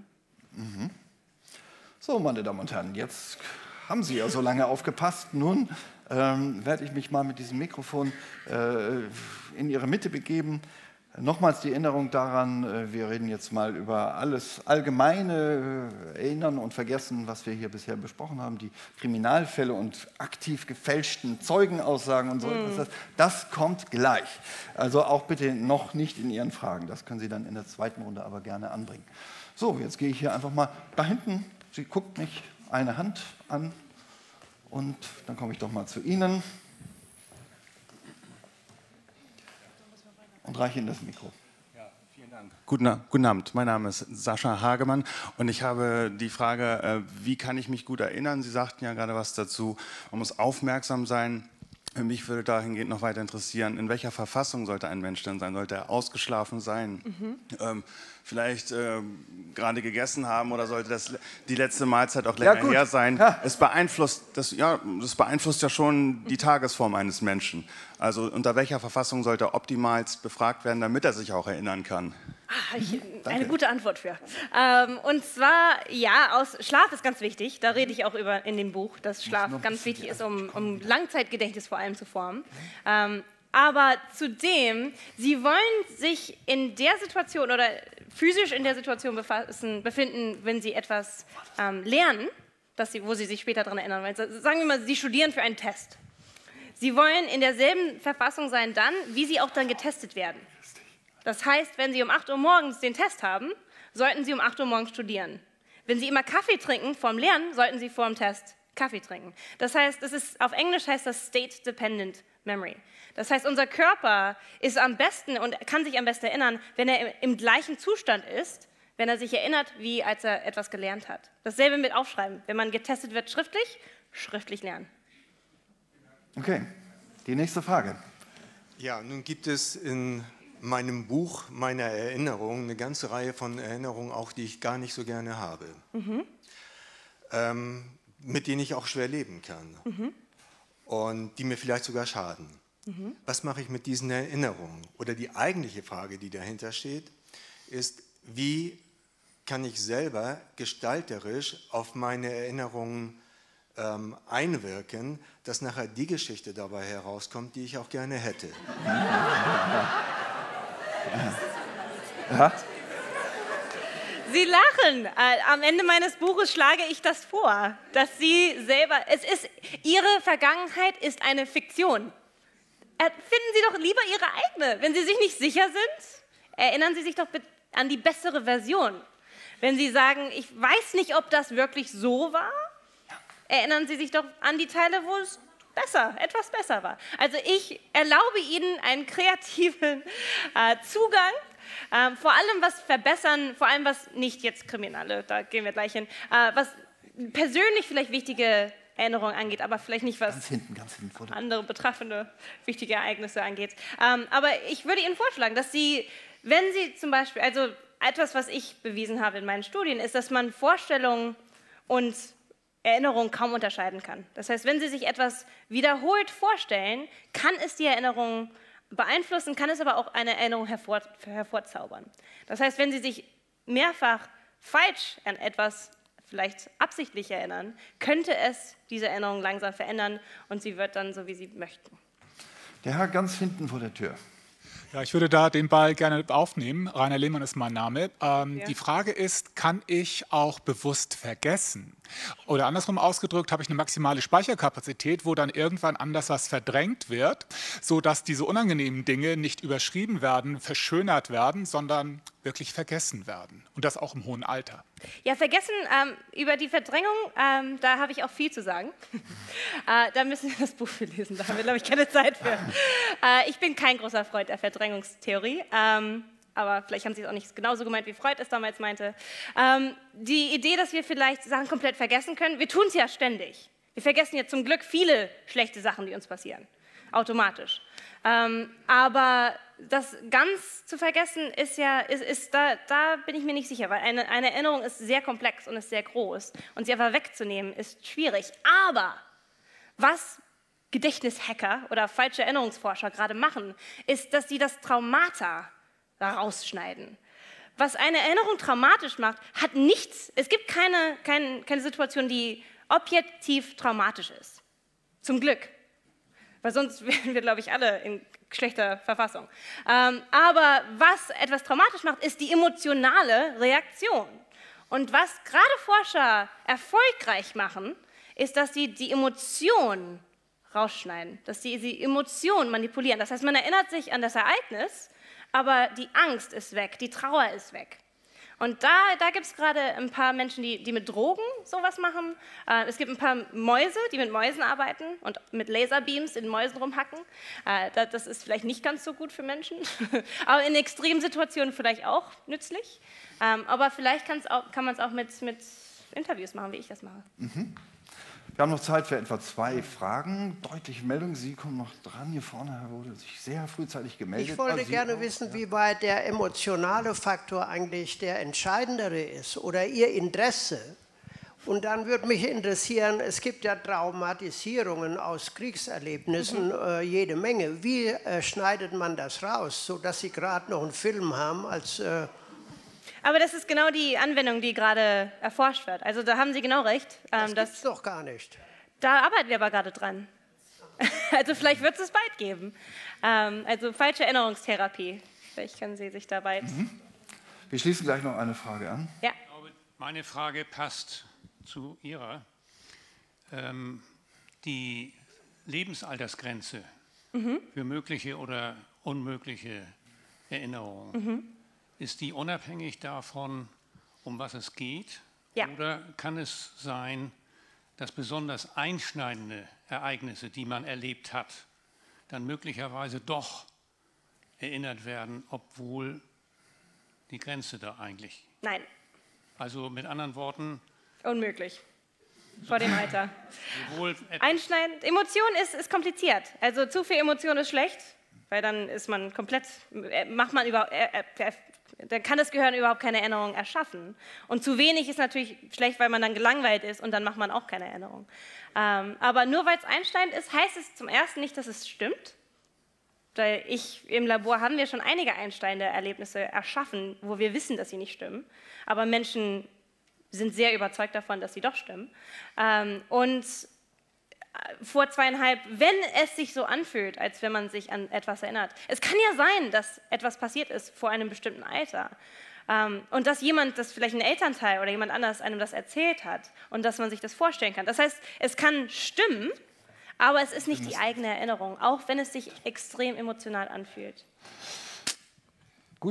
So, meine Damen und Herren, jetzt haben Sie ja so lange aufgepasst. Nun werde ich mich mal mit diesem Mikrofon in Ihre Mitte begeben. Nochmals die Erinnerung daran, wir reden jetzt mal über alles Allgemeine, Erinnern und Vergessen, was wir hier bisher besprochen haben, die Kriminalfälle und aktiv gefälschten Zeugenaussagen und so etwas. Das kommt gleich. Also auch bitte noch nicht in Ihren Fragen. Das können Sie dann in der zweiten Runde aber gerne anbringen. So, jetzt gehe ich hier einfach mal da hinten. Sie guckt mich eine Hand an und dann komme ich doch mal zu Ihnen. Und reiche Ihnen das Mikro. Ja, vielen Dank. Guten Abend, mein Name ist Sascha Hagemann und ich habe die Frage, wie kann ich mich gut erinnern? Sie sagten ja gerade was dazu, man muss aufmerksam sein. Mich würde dahingehend noch weiter interessieren, in welcher Verfassung sollte ein Mensch denn sein? Sollte er ausgeschlafen sein? Vielleicht gerade gegessen haben oder sollte die letzte Mahlzeit auch länger her sein? Ja. Das beeinflusst ja schon die Tagesform eines Menschen. Also unter welcher Verfassung sollte er optimalst befragt werden, damit er sich auch erinnern kann? Eine gute Antwort für. Und zwar, ja, Schlaf ist ganz wichtig. Da rede ich auch über in dem Buch, dass Schlaf ganz wichtig ist, um Langzeitgedächtnis vor allem zu formen. Aber zudem, Sie wollen sich in der Situation oder physisch in der Situation befinden, wenn Sie etwas lernen, wo Sie sich später daran erinnern wollen. Sagen wir mal, Sie studieren für einen Test. Sie wollen in derselben Verfassung sein dann, wie Sie auch dann getestet werden. Das heißt, wenn Sie um 8 Uhr morgens den Test haben, sollten Sie um 8 Uhr morgens studieren. Wenn Sie immer Kaffee trinken vorm Lernen, sollten Sie vor dem Test Kaffee trinken. Das heißt, auf Englisch heißt das State-Dependent Memory. Das heißt, unser Körper ist am besten und kann sich am besten erinnern, wenn er im gleichen Zustand ist, wenn er sich erinnert, wie als er etwas gelernt hat. Dasselbe mit Aufschreiben. Wenn man getestet wird schriftlich, schriftlich lernen. Okay, die nächste Frage. Ja, nun gibt es in meinem Buch, meiner Erinnerungen, eine ganze Reihe von Erinnerungen, auch die ich gar nicht so gerne habe, mit denen ich auch schwer leben kann und die mir vielleicht sogar schaden. Was mache ich mit diesen Erinnerungen? Oder die eigentliche Frage, die dahinter steht, ist, wie kann ich selber gestalterisch auf meine Erinnerungen einwirken, dass nachher die Geschichte dabei herauskommt, die ich auch gerne hätte. Ja? Sie lachen. Am Ende meines Buches schlage ich das vor, dass Sie selber, Ihre Vergangenheit ist eine Fiktion. Finden Sie doch lieber Ihre eigene. Wenn Sie sich nicht sicher sind, erinnern Sie sich doch bitte an die bessere Version. Wenn Sie sagen, ich weiß nicht, ob das wirklich so war, erinnern Sie sich doch an die Teile, wo es etwas besser war. Also ich erlaube Ihnen einen kreativen Zugang, vor allem was verbessern, vor allem was nicht jetzt Kriminelle, da gehen wir gleich hin, was persönlich vielleicht wichtige Erinnerungen angeht, aber vielleicht nicht was ganz hinten, vor andere betreffende wichtige Ereignisse angeht. Aber ich würde Ihnen vorschlagen, dass Sie, wenn Sie zum Beispiel, also etwas, was ich bewiesen habe in meinen Studien, ist, dass man Vorstellungen und Erinnerungen kaum unterscheiden kann. Das heißt, wenn Sie sich etwas wiederholt vorstellen, kann es die Erinnerung beeinflussen, kann es aber auch eine Erinnerung hervorzaubern. Das heißt, wenn Sie sich mehrfach falsch an etwas vielleicht absichtlich erinnern, könnte es diese Erinnerung langsam verändern und sie wird dann so, wie Sie möchten. Der Herr ganz hinten vor der Tür. Ja, ich würde da den Ball gerne aufnehmen. Rainer Lehmann ist mein Name. Die Frage ist, kann ich auch bewusst vergessen? Oder andersrum ausgedrückt, habe ich eine maximale Speicherkapazität, wo dann irgendwann anders was verdrängt wird, sodass diese unangenehmen Dinge nicht überschrieben werden, verschönert werden, sondern wirklich vergessen werden. Und das auch im hohen Alter. Ja, vergessen, über die Verdrängung, da habe ich auch viel zu sagen. Da müssen wir das Buch für lesen, da haben wir, glaube ich, keine Zeit für. Ich bin kein großer Freund der Verdrängungstheorie, aber vielleicht haben Sie es auch nicht genauso gemeint, wie Freud es damals meinte. Die Idee, dass wir vielleicht Sachen komplett vergessen können, wir tun es ja ständig. Wir vergessen ja zum Glück viele schlechte Sachen, die uns passieren, automatisch. Aber das ganz zu vergessen ist ja, da bin ich mir nicht sicher, weil eine Erinnerung ist sehr komplex und ist sehr groß und sie einfach wegzunehmen ist schwierig. Aber was Gedächtnishacker oder falsche Erinnerungsforscher gerade machen, ist, dass sie das Traumata da rausschneiden. Was eine Erinnerung traumatisch macht, hat nichts, es gibt keine Situation, die objektiv traumatisch ist. Zum Glück. Weil sonst wären wir, glaube ich, alle in schlechter Verfassung. Aber was etwas traumatisch macht, ist die emotionale Reaktion. Und was gerade Forscher erfolgreich machen, ist, dass sie die Emotion rausschneiden, dass sie die Emotion manipulieren. Das heißt, man erinnert sich an das Ereignis, aber die Angst ist weg, die Trauer ist weg. Und da gibt es gerade ein paar Menschen, die mit Drogen sowas machen. Es gibt ein paar Mäuse, die mit Mäusen arbeiten und mit Laserbeams in Mäusen rumhacken. Das ist vielleicht nicht ganz so gut für Menschen, aber in extremen Situationen vielleicht auch nützlich. Aber vielleicht kann man es auch mit Interviews machen, wie ich das mache. Wir haben noch Zeit für etwa 2 Fragen. Deutliche Meldung, Sie kommen noch dran. Hier vorne wurde sich sehr frühzeitig gemeldet. Ich wollte gerne wissen, wie weit der emotionale Faktor eigentlich der entscheidendere ist oder Ihr Interesse. Und dann würde mich interessieren, es gibt ja Traumatisierungen aus Kriegserlebnissen, jede Menge. Wie schneidet man das raus, sodass Sie gerade noch einen Film haben als... Aber das ist genau die Anwendung, die gerade erforscht wird. Also da haben Sie genau recht. Das gibt's doch gar nicht. Da arbeiten wir aber gerade dran. Also vielleicht wird es bald geben. Also falsche Erinnerungstherapie. Vielleicht können Sie sich da bald... Wir schließen gleich noch eine Frage an. Ja. Ich glaube, meine Frage passt zu Ihrer. Die Lebensaltersgrenze für mögliche oder unmögliche Erinnerungen. Ist die unabhängig davon, um was es geht? Ja. Oder kann es sein, dass besonders einschneidende Ereignisse, die man erlebt hat, dann möglicherweise doch erinnert werden, obwohl die Grenze da eigentlich. Nein. Also mit anderen Worten. Unmöglich. Vor dem Alter. Einschneidend. Emotion ist kompliziert. Also zu viel Emotion ist schlecht, weil dann ist man komplett, dann kann das Gehirn überhaupt keine Erinnerung erschaffen. Und zu wenig ist natürlich schlecht, weil man dann gelangweilt ist und dann macht man auch keine Erinnerung. Aber nur weil es einschneidend ist, heißt es zum Ersten nicht, dass es stimmt. Weil im Labor haben wir schon einige einschneidende Erlebnisse erschaffen, wo wir wissen, dass sie nicht stimmen. Aber Menschen sind sehr überzeugt davon, dass sie doch stimmen. Und vor 2,5, wenn es sich so anfühlt, als wenn man sich an etwas erinnert. Es kann ja sein, dass etwas passiert ist vor einem bestimmten Alter. Und dass vielleicht ein Elternteil oder jemand anders einem das erzählt hat und dass man sich das vorstellen kann. Das heißt, es kann stimmen, aber es ist nicht die eigene Erinnerung, auch wenn es sich extrem emotional anfühlt. Gut.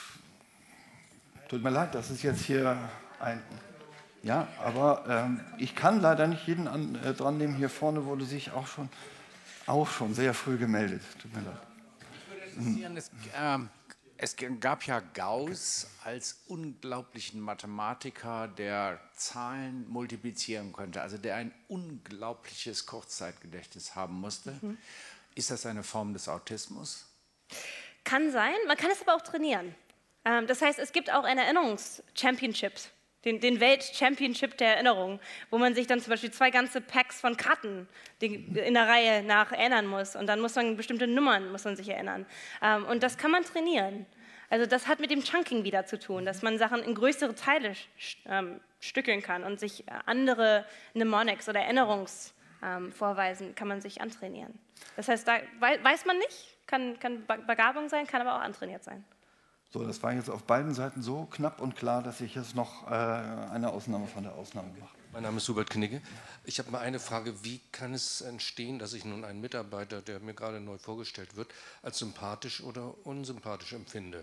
Tut mir leid, das ist jetzt hier ein... Ja, aber ich kann leider nicht jeden dran nehmen. Hier vorne wurde sich auch schon sehr früh gemeldet. Tut mir leid. Ich würde interessieren, es gab ja Gauss als unglaublichen Mathematiker, der Zahlen multiplizieren konnte, also der ein unglaubliches Kurzzeitgedächtnis haben musste. Mhm. Ist das eine Form des Autismus? Kann sein, man kann es aber auch trainieren. Das heißt, es gibt auch eine Erinnerungs-Championship, den Welt-Championship der Erinnerung, wo man sich dann zum Beispiel 2 ganze Packs von Karten in der Reihe nach erinnern muss. Und dann muss man bestimmte Nummern sich erinnern. Und das kann man trainieren. Also das hat mit dem Chunking wieder zu tun, dass man Sachen in größere Teile stückeln kann und sich andere Mnemonics oder Erinnerungsvorweisen kann man sich antrainieren. Das heißt, da weiß man nicht, kann Begabung sein, kann aber auch antrainiert sein. So, das war jetzt auf beiden Seiten so knapp und klar, dass ich jetzt noch eine Ausnahme von der Ausnahme mache. Mein Name ist Hubert Knigge. Ich habe mal eine Frage. Wie kann es entstehen, dass ich nun einen Mitarbeiter, der mir gerade neu vorgestellt wird, als sympathisch oder unsympathisch empfinde?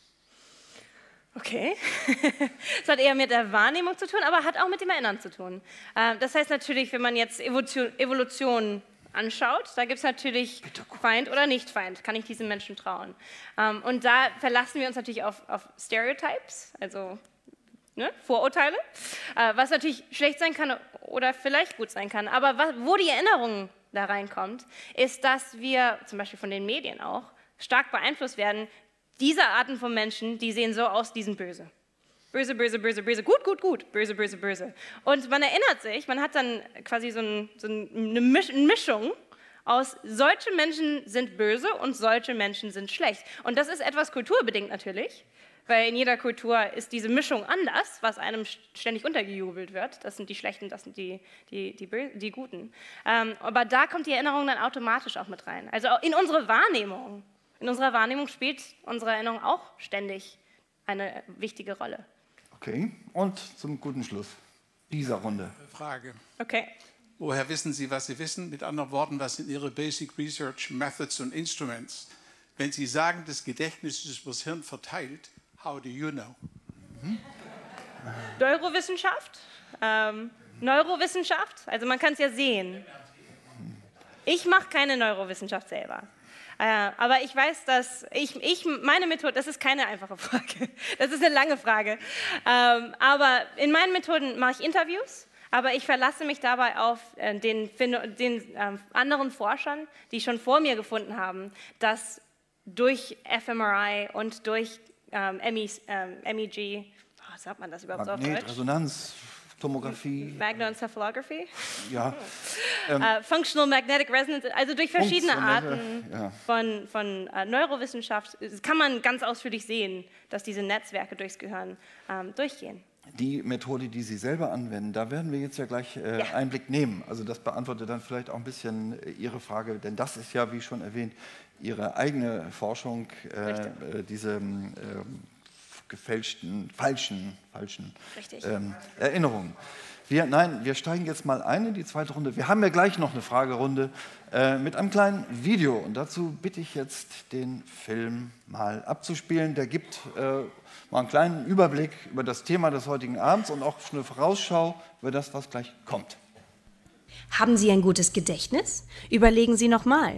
Okay. Das hat eher mit der Wahrnehmung zu tun, aber hat auch mit dem Erinnern zu tun. Das heißt natürlich, wenn man jetzt Evolution anschaut, da gibt es natürlich Feind oder Nicht-Feind, kann ich diesem Menschen trauen. Und da verlassen wir uns natürlich auf Stereotypes, also Vorurteile, was natürlich schlecht sein kann oder vielleicht gut sein kann. Aber wo die Erinnerung da reinkommt, ist, dass wir, zum Beispiel von den Medien auch, stark beeinflusst werden. Diese Arten von Menschen, die sehen so aus, die sind böse. Böse, böse, böse, böse, gut, gut, gut, böse, böse, böse. Und man erinnert sich, man hat dann quasi so eine Mischung aus, solche Menschen sind böse und solche Menschen sind schlecht. Und das ist etwas kulturbedingt natürlich, weil in jeder Kultur ist diese Mischung anders, was einem ständig untergejubelt wird. Das sind die Schlechten, das sind die Guten. Aber da kommt die Erinnerung dann automatisch auch mit rein. Also in unserer Wahrnehmung spielt unsere Erinnerung auch ständig eine wichtige Rolle. Okay, und zum guten Schluss dieser Runde. Frage. Okay. Woher wissen Sie, was Sie wissen? Mit anderen Worten, was sind Ihre Basic Research Methods und Instruments? Wenn Sie sagen, das Gedächtnis ist übers Hirn verteilt, how do you know? Neurowissenschaft, also man kann es ja sehen. Ich mache keine Neurowissenschaft selber. Aber ich weiß, dass meine Methode, das ist keine einfache Frage, das ist eine lange Frage, aber in meinen Methoden mache ich Interviews, aber ich verlasse mich dabei auf den anderen Forschern, die schon vor mir gefunden haben, dass durch fMRI und durch MEG, was sagt man das überhaupt auf Deutsch? Magnetresonanz, Tomographie. Magnencephalography? Ja. Functional Magnetic Resonance, also durch verschiedene Arten von Neurowissenschaft kann man ganz ausführlich sehen, dass diese Netzwerke durchs Gehirn durchgehen. Die Methode, die Sie selber anwenden, da werden wir jetzt ja gleich Einblick nehmen. Also das beantwortet dann vielleicht auch ein bisschen Ihre Frage, denn das ist ja, wie schon erwähnt, Ihre eigene Forschung, diese gefälschten, falschen Erinnerungen. Wir steigen jetzt mal ein in die zweite Runde. Wir haben ja gleich noch eine Fragerunde mit einem kleinen Video. Und dazu bitte ich jetzt, den Film mal abzuspielen. Der gibt mal einen kleinen Überblick über das Thema des heutigen Abends und auch eine Vorausschau über das, was gleich kommt. Haben Sie ein gutes Gedächtnis? Überlegen Sie nochmal.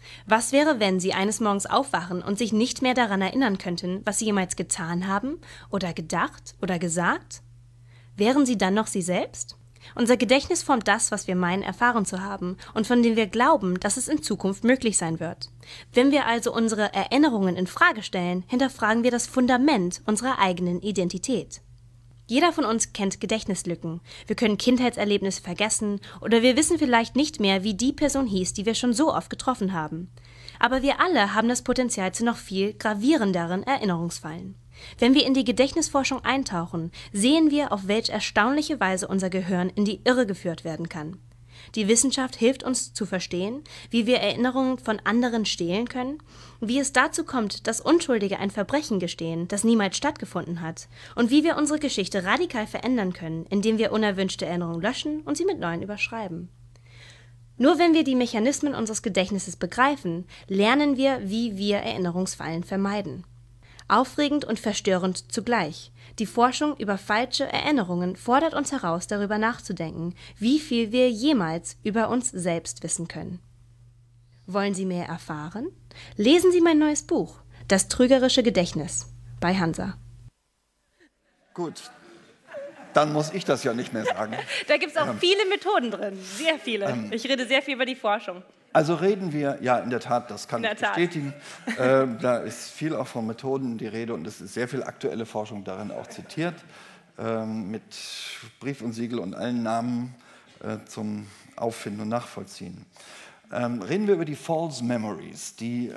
Was wäre, wenn Sie eines Morgens aufwachen und sich nicht mehr daran erinnern könnten, was Sie jemals getan haben oder gedacht oder gesagt? Wären Sie dann noch Sie selbst? Unser Gedächtnis formt das, was wir meinen, erfahren zu haben und von dem wir glauben, dass es in Zukunft möglich sein wird. Wenn wir also unsere Erinnerungen in Frage stellen, hinterfragen wir das Fundament unserer eigenen Identität. Jeder von uns kennt Gedächtnislücken. Wir können Kindheitserlebnisse vergessen oder wir wissen vielleicht nicht mehr, wie die Person hieß, die wir schon so oft getroffen haben. Aber wir alle haben das Potenzial zu noch viel gravierenderen Erinnerungsfallen. Wenn wir in die Gedächtnisforschung eintauchen, sehen wir, auf welch erstaunliche Weise unser Gehirn in die Irre geführt werden kann. Die Wissenschaft hilft uns zu verstehen, wie wir Erinnerungen von anderen stehlen können, wie es dazu kommt, dass Unschuldige ein Verbrechen gestehen, das niemals stattgefunden hat, und wie wir unsere Geschichte radikal verändern können, indem wir unerwünschte Erinnerungen löschen und sie mit neuen überschreiben. Nur wenn wir die Mechanismen unseres Gedächtnisses begreifen, lernen wir, wie wir Erinnerungsfallen vermeiden. Aufregend und verstörend zugleich. Die Forschung über falsche Erinnerungen fordert uns heraus, darüber nachzudenken, wie viel wir jemals über uns selbst wissen können. Wollen Sie mehr erfahren? Lesen Sie mein neues Buch, Das trügerische Gedächtnis, bei Hansa. Gut, dann muss ich das ja nicht mehr sagen. Da gibt es auch viele Methoden drin, sehr viele. Ich rede sehr viel über die Forschung. Also reden wir, ja, in der Tat, das kann ich bestätigen. Da ist viel auch von Methoden die Rede und es ist sehr viel aktuelle Forschung darin auch zitiert, mit Brief und Siegel und allen Namen zum Auffinden und Nachvollziehen. Reden wir über die False Memories, die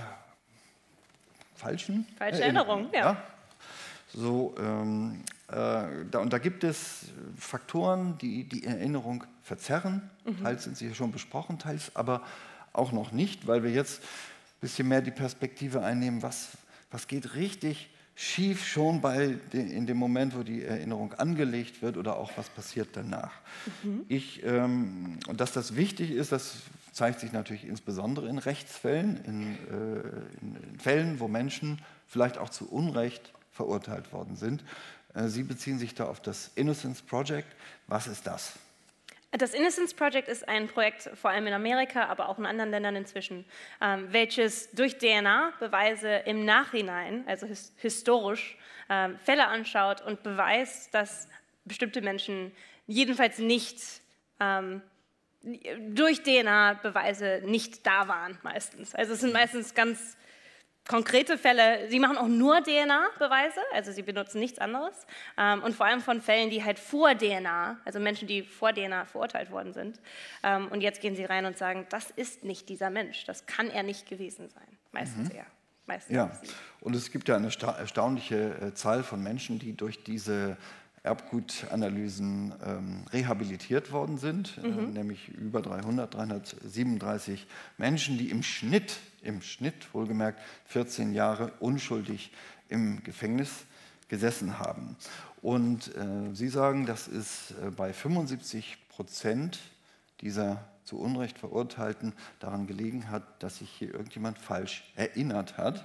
falsche Erinnerungen. Ja. So, und da gibt es Faktoren, die die Erinnerung verzerren. Teils sind sie hier schon besprochen, teils aber auch noch nicht, weil wir jetzt ein bisschen mehr die Perspektive einnehmen, was geht richtig schief schon in dem Moment, wo die Erinnerung angelegt wird oder auch was passiert danach. Und dass das wichtig ist, das zeigt sich natürlich insbesondere in Rechtsfällen, in Fällen, wo Menschen vielleicht auch zu Unrecht verurteilt worden sind. Sie beziehen sich da auf das Innocence Project. Was ist das? Das Innocence Project ist ein Projekt, vor allem in Amerika, aber auch in anderen Ländern inzwischen, welches durch DNA-Beweise im Nachhinein, also historisch, Fälle anschaut und beweist, dass bestimmte Menschen jedenfalls nicht durch DNA-Beweise nicht da waren meistens. Also es sind meistens ganz konkrete Fälle. Sie machen auch nur DNA-Beweise, also sie benutzen nichts anderes. Und vor allem von Fällen, die halt vor DNA, also Menschen, die vor DNA verurteilt worden sind. Und jetzt gehen sie rein und sagen, das ist nicht dieser Mensch, das kann er nicht gewesen sein. Meistens eher. Meistens ja, und es gibt ja eine erstaunliche Zahl von Menschen, die durch diese Erbgutanalysen rehabilitiert worden sind, nämlich über 337 Menschen, die im Schnitt wohlgemerkt 14 Jahre unschuldig im Gefängnis gesessen haben. Und Sie sagen, dass es bei 75% dieser zu Unrecht Verurteilten daran gelegen hat, dass sich hier irgendjemand falsch erinnert hat.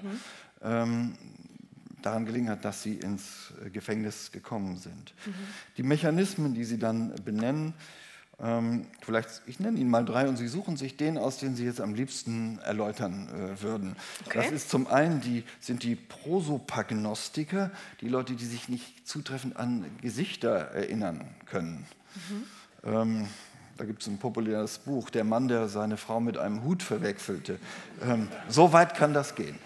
Daran gelegen hat, dass sie ins Gefängnis gekommen sind. Die Mechanismen, die Sie dann benennen, vielleicht, ich nenne Ihnen mal 3 und Sie suchen sich den aus, den Sie jetzt am liebsten erläutern würden. Okay. Das ist zum einen sind die Prosopagnostiker, die Leute, die sich nicht zutreffend an Gesichter erinnern können. Da gibt es ein populäres Buch, Der Mann, der seine Frau mit einem Hut verwechselte. So weit kann das gehen.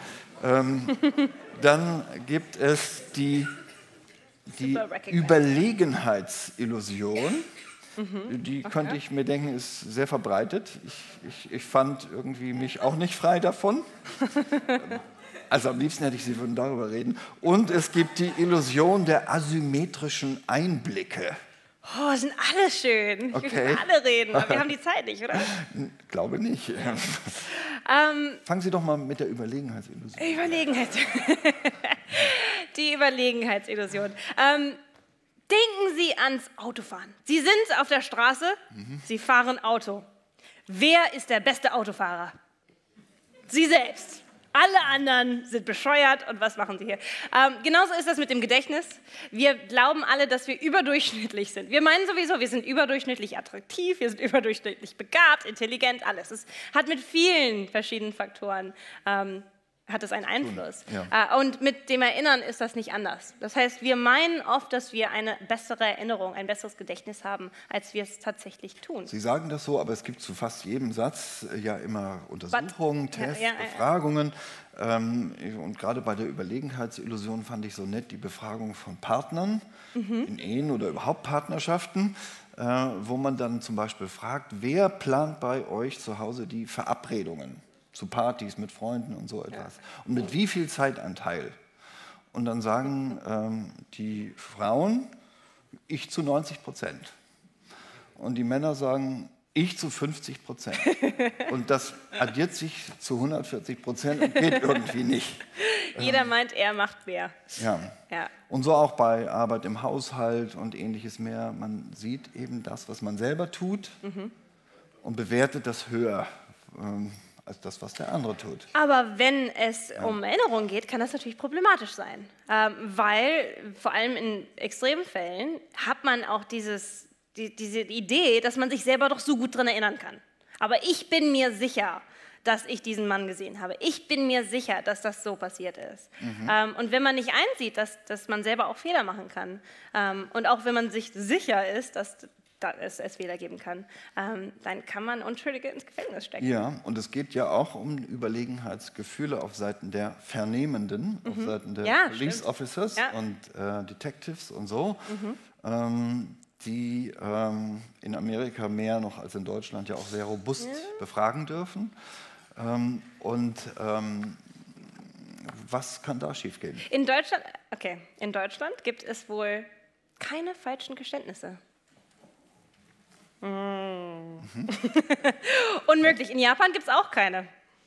Dann gibt es die Überlegenheitsillusion. Die könnte ich mir denken, ist sehr verbreitet. Ich fand irgendwie mich auch nicht frei davon. Also am liebsten hätte ich, Sie würden darüber reden. Und es gibt die Illusion der asymmetrischen Einblicke. Oh, sind alle schön. Ich will über alle reden, aber wir haben die Zeit nicht, oder? Glaube nicht. Fangen Sie doch mal mit der Überlegenheitsillusion an. Die Überlegenheitsillusion. Denken Sie ans Autofahren. Sie sind auf der Straße, Sie fahren Auto. Wer ist der beste Autofahrer? Sie selbst. Alle anderen sind bescheuert und was machen sie hier? Genauso ist das mit dem Gedächtnis. Wir glauben alle, dass wir überdurchschnittlich sind. Wir meinen sowieso, wir sind überdurchschnittlich attraktiv, wir sind überdurchschnittlich begabt, intelligent, alles. Es hat mit vielen verschiedenen Faktoren hat es einen Einfluss. Ja. Und mit dem Erinnern ist das nicht anders. Das heißt, wir meinen oft, dass wir eine bessere Erinnerung, ein besseres Gedächtnis haben, als wir es tatsächlich tun. Sie sagen das so, aber es gibt zu fast jedem Satz ja immer Untersuchungen, Tests, Befragungen. Und gerade bei der Überlegenheitsillusion fand ich so nett die Befragung von Partnern in Ehen oder überhaupt Partnerschaften, wo man dann zum Beispiel fragt, wer plant bei euch zu Hause die Verabredungen? Zu Partys mit Freunden und so etwas. Und mit wie viel Zeitanteil? Und dann sagen die Frauen, ich zu 90%. Und die Männer sagen, ich zu 50%. Und das addiert sich zu 140% und geht irgendwie nicht. Jeder meint, er macht mehr. Ja. Und so auch bei Arbeit im Haushalt und ähnliches mehr. Man sieht eben das, was man selber tut und bewertet das höher als das, was der andere tut. Aber wenn es um Erinnerung geht, kann das natürlich problematisch sein. Weil vor allem in extremen Fällen hat man auch diese Idee, dass man sich selber doch so gut daran erinnern kann. Aber ich bin mir sicher, dass ich diesen Mann gesehen habe. Ich bin mir sicher, dass das so passiert ist. Und wenn man nicht einsieht, dass man selber auch Fehler machen kann und auch wenn man sich sicher ist, dass es Fehler geben kann, dann kann man Unschuldige ins Gefängnis stecken. Ja, und es geht ja auch um Überlegenheitsgefühle auf Seiten der Vernehmenden, auf Seiten der Police Officers und Detectives und so, die in Amerika mehr noch als in Deutschland ja auch sehr robust befragen dürfen. Was kann da schiefgehen? In Deutschland gibt es wohl keine falschen Geständnisse. Unmöglich. In Japan gibt es auch keine.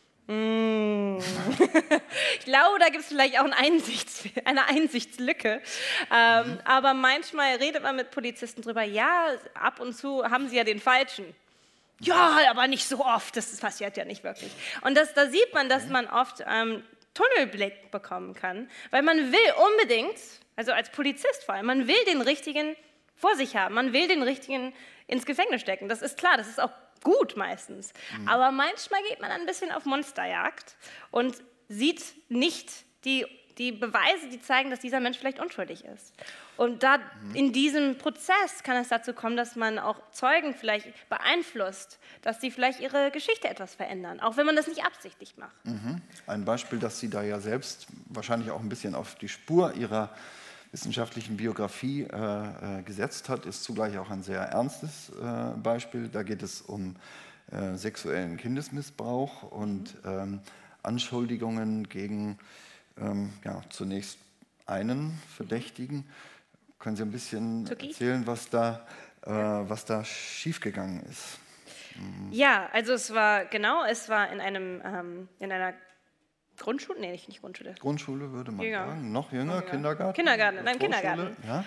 Ich glaube, da gibt es vielleicht auch eine Einsichtslücke. Aber manchmal redet man mit Polizisten drüber, ja, ab und zu haben sie ja den Falschen. Ja, aber nicht so oft, das passiert ja nicht wirklich. Und da sieht man, dass man oft Tunnelblick bekommen kann, weil man will unbedingt, also als Polizist vor allem, man will den Richtigen vor sich haben, man will den Richtigen ins Gefängnis stecken. Das ist klar, das ist auch gut meistens. Aber manchmal geht man ein bisschen auf Monsterjagd und sieht nicht die Beweise, die zeigen, dass dieser Mensch vielleicht unschuldig ist. Und in diesem Prozess kann es dazu kommen, dass man auch Zeugen vielleicht beeinflusst, dass sie vielleicht ihre Geschichte etwas verändern, auch wenn man das nicht absichtlich macht. Ein Beispiel, dass Sie da ja selbst wahrscheinlich auch ein bisschen auf die Spur Ihrer wissenschaftlichen Biografie gesetzt hat, ist zugleich auch ein sehr ernstes Beispiel. Da geht es um sexuellen Kindesmissbrauch und Anschuldigungen gegen zunächst einen Verdächtigen. Können Sie ein bisschen erzählen, was da schiefgegangen ist? Ja, also es war in einer Grundschule? Nee, nicht Grundschule. Grundschule würde man sagen. Noch jünger, Kindergarten? Kindergarten. Ja.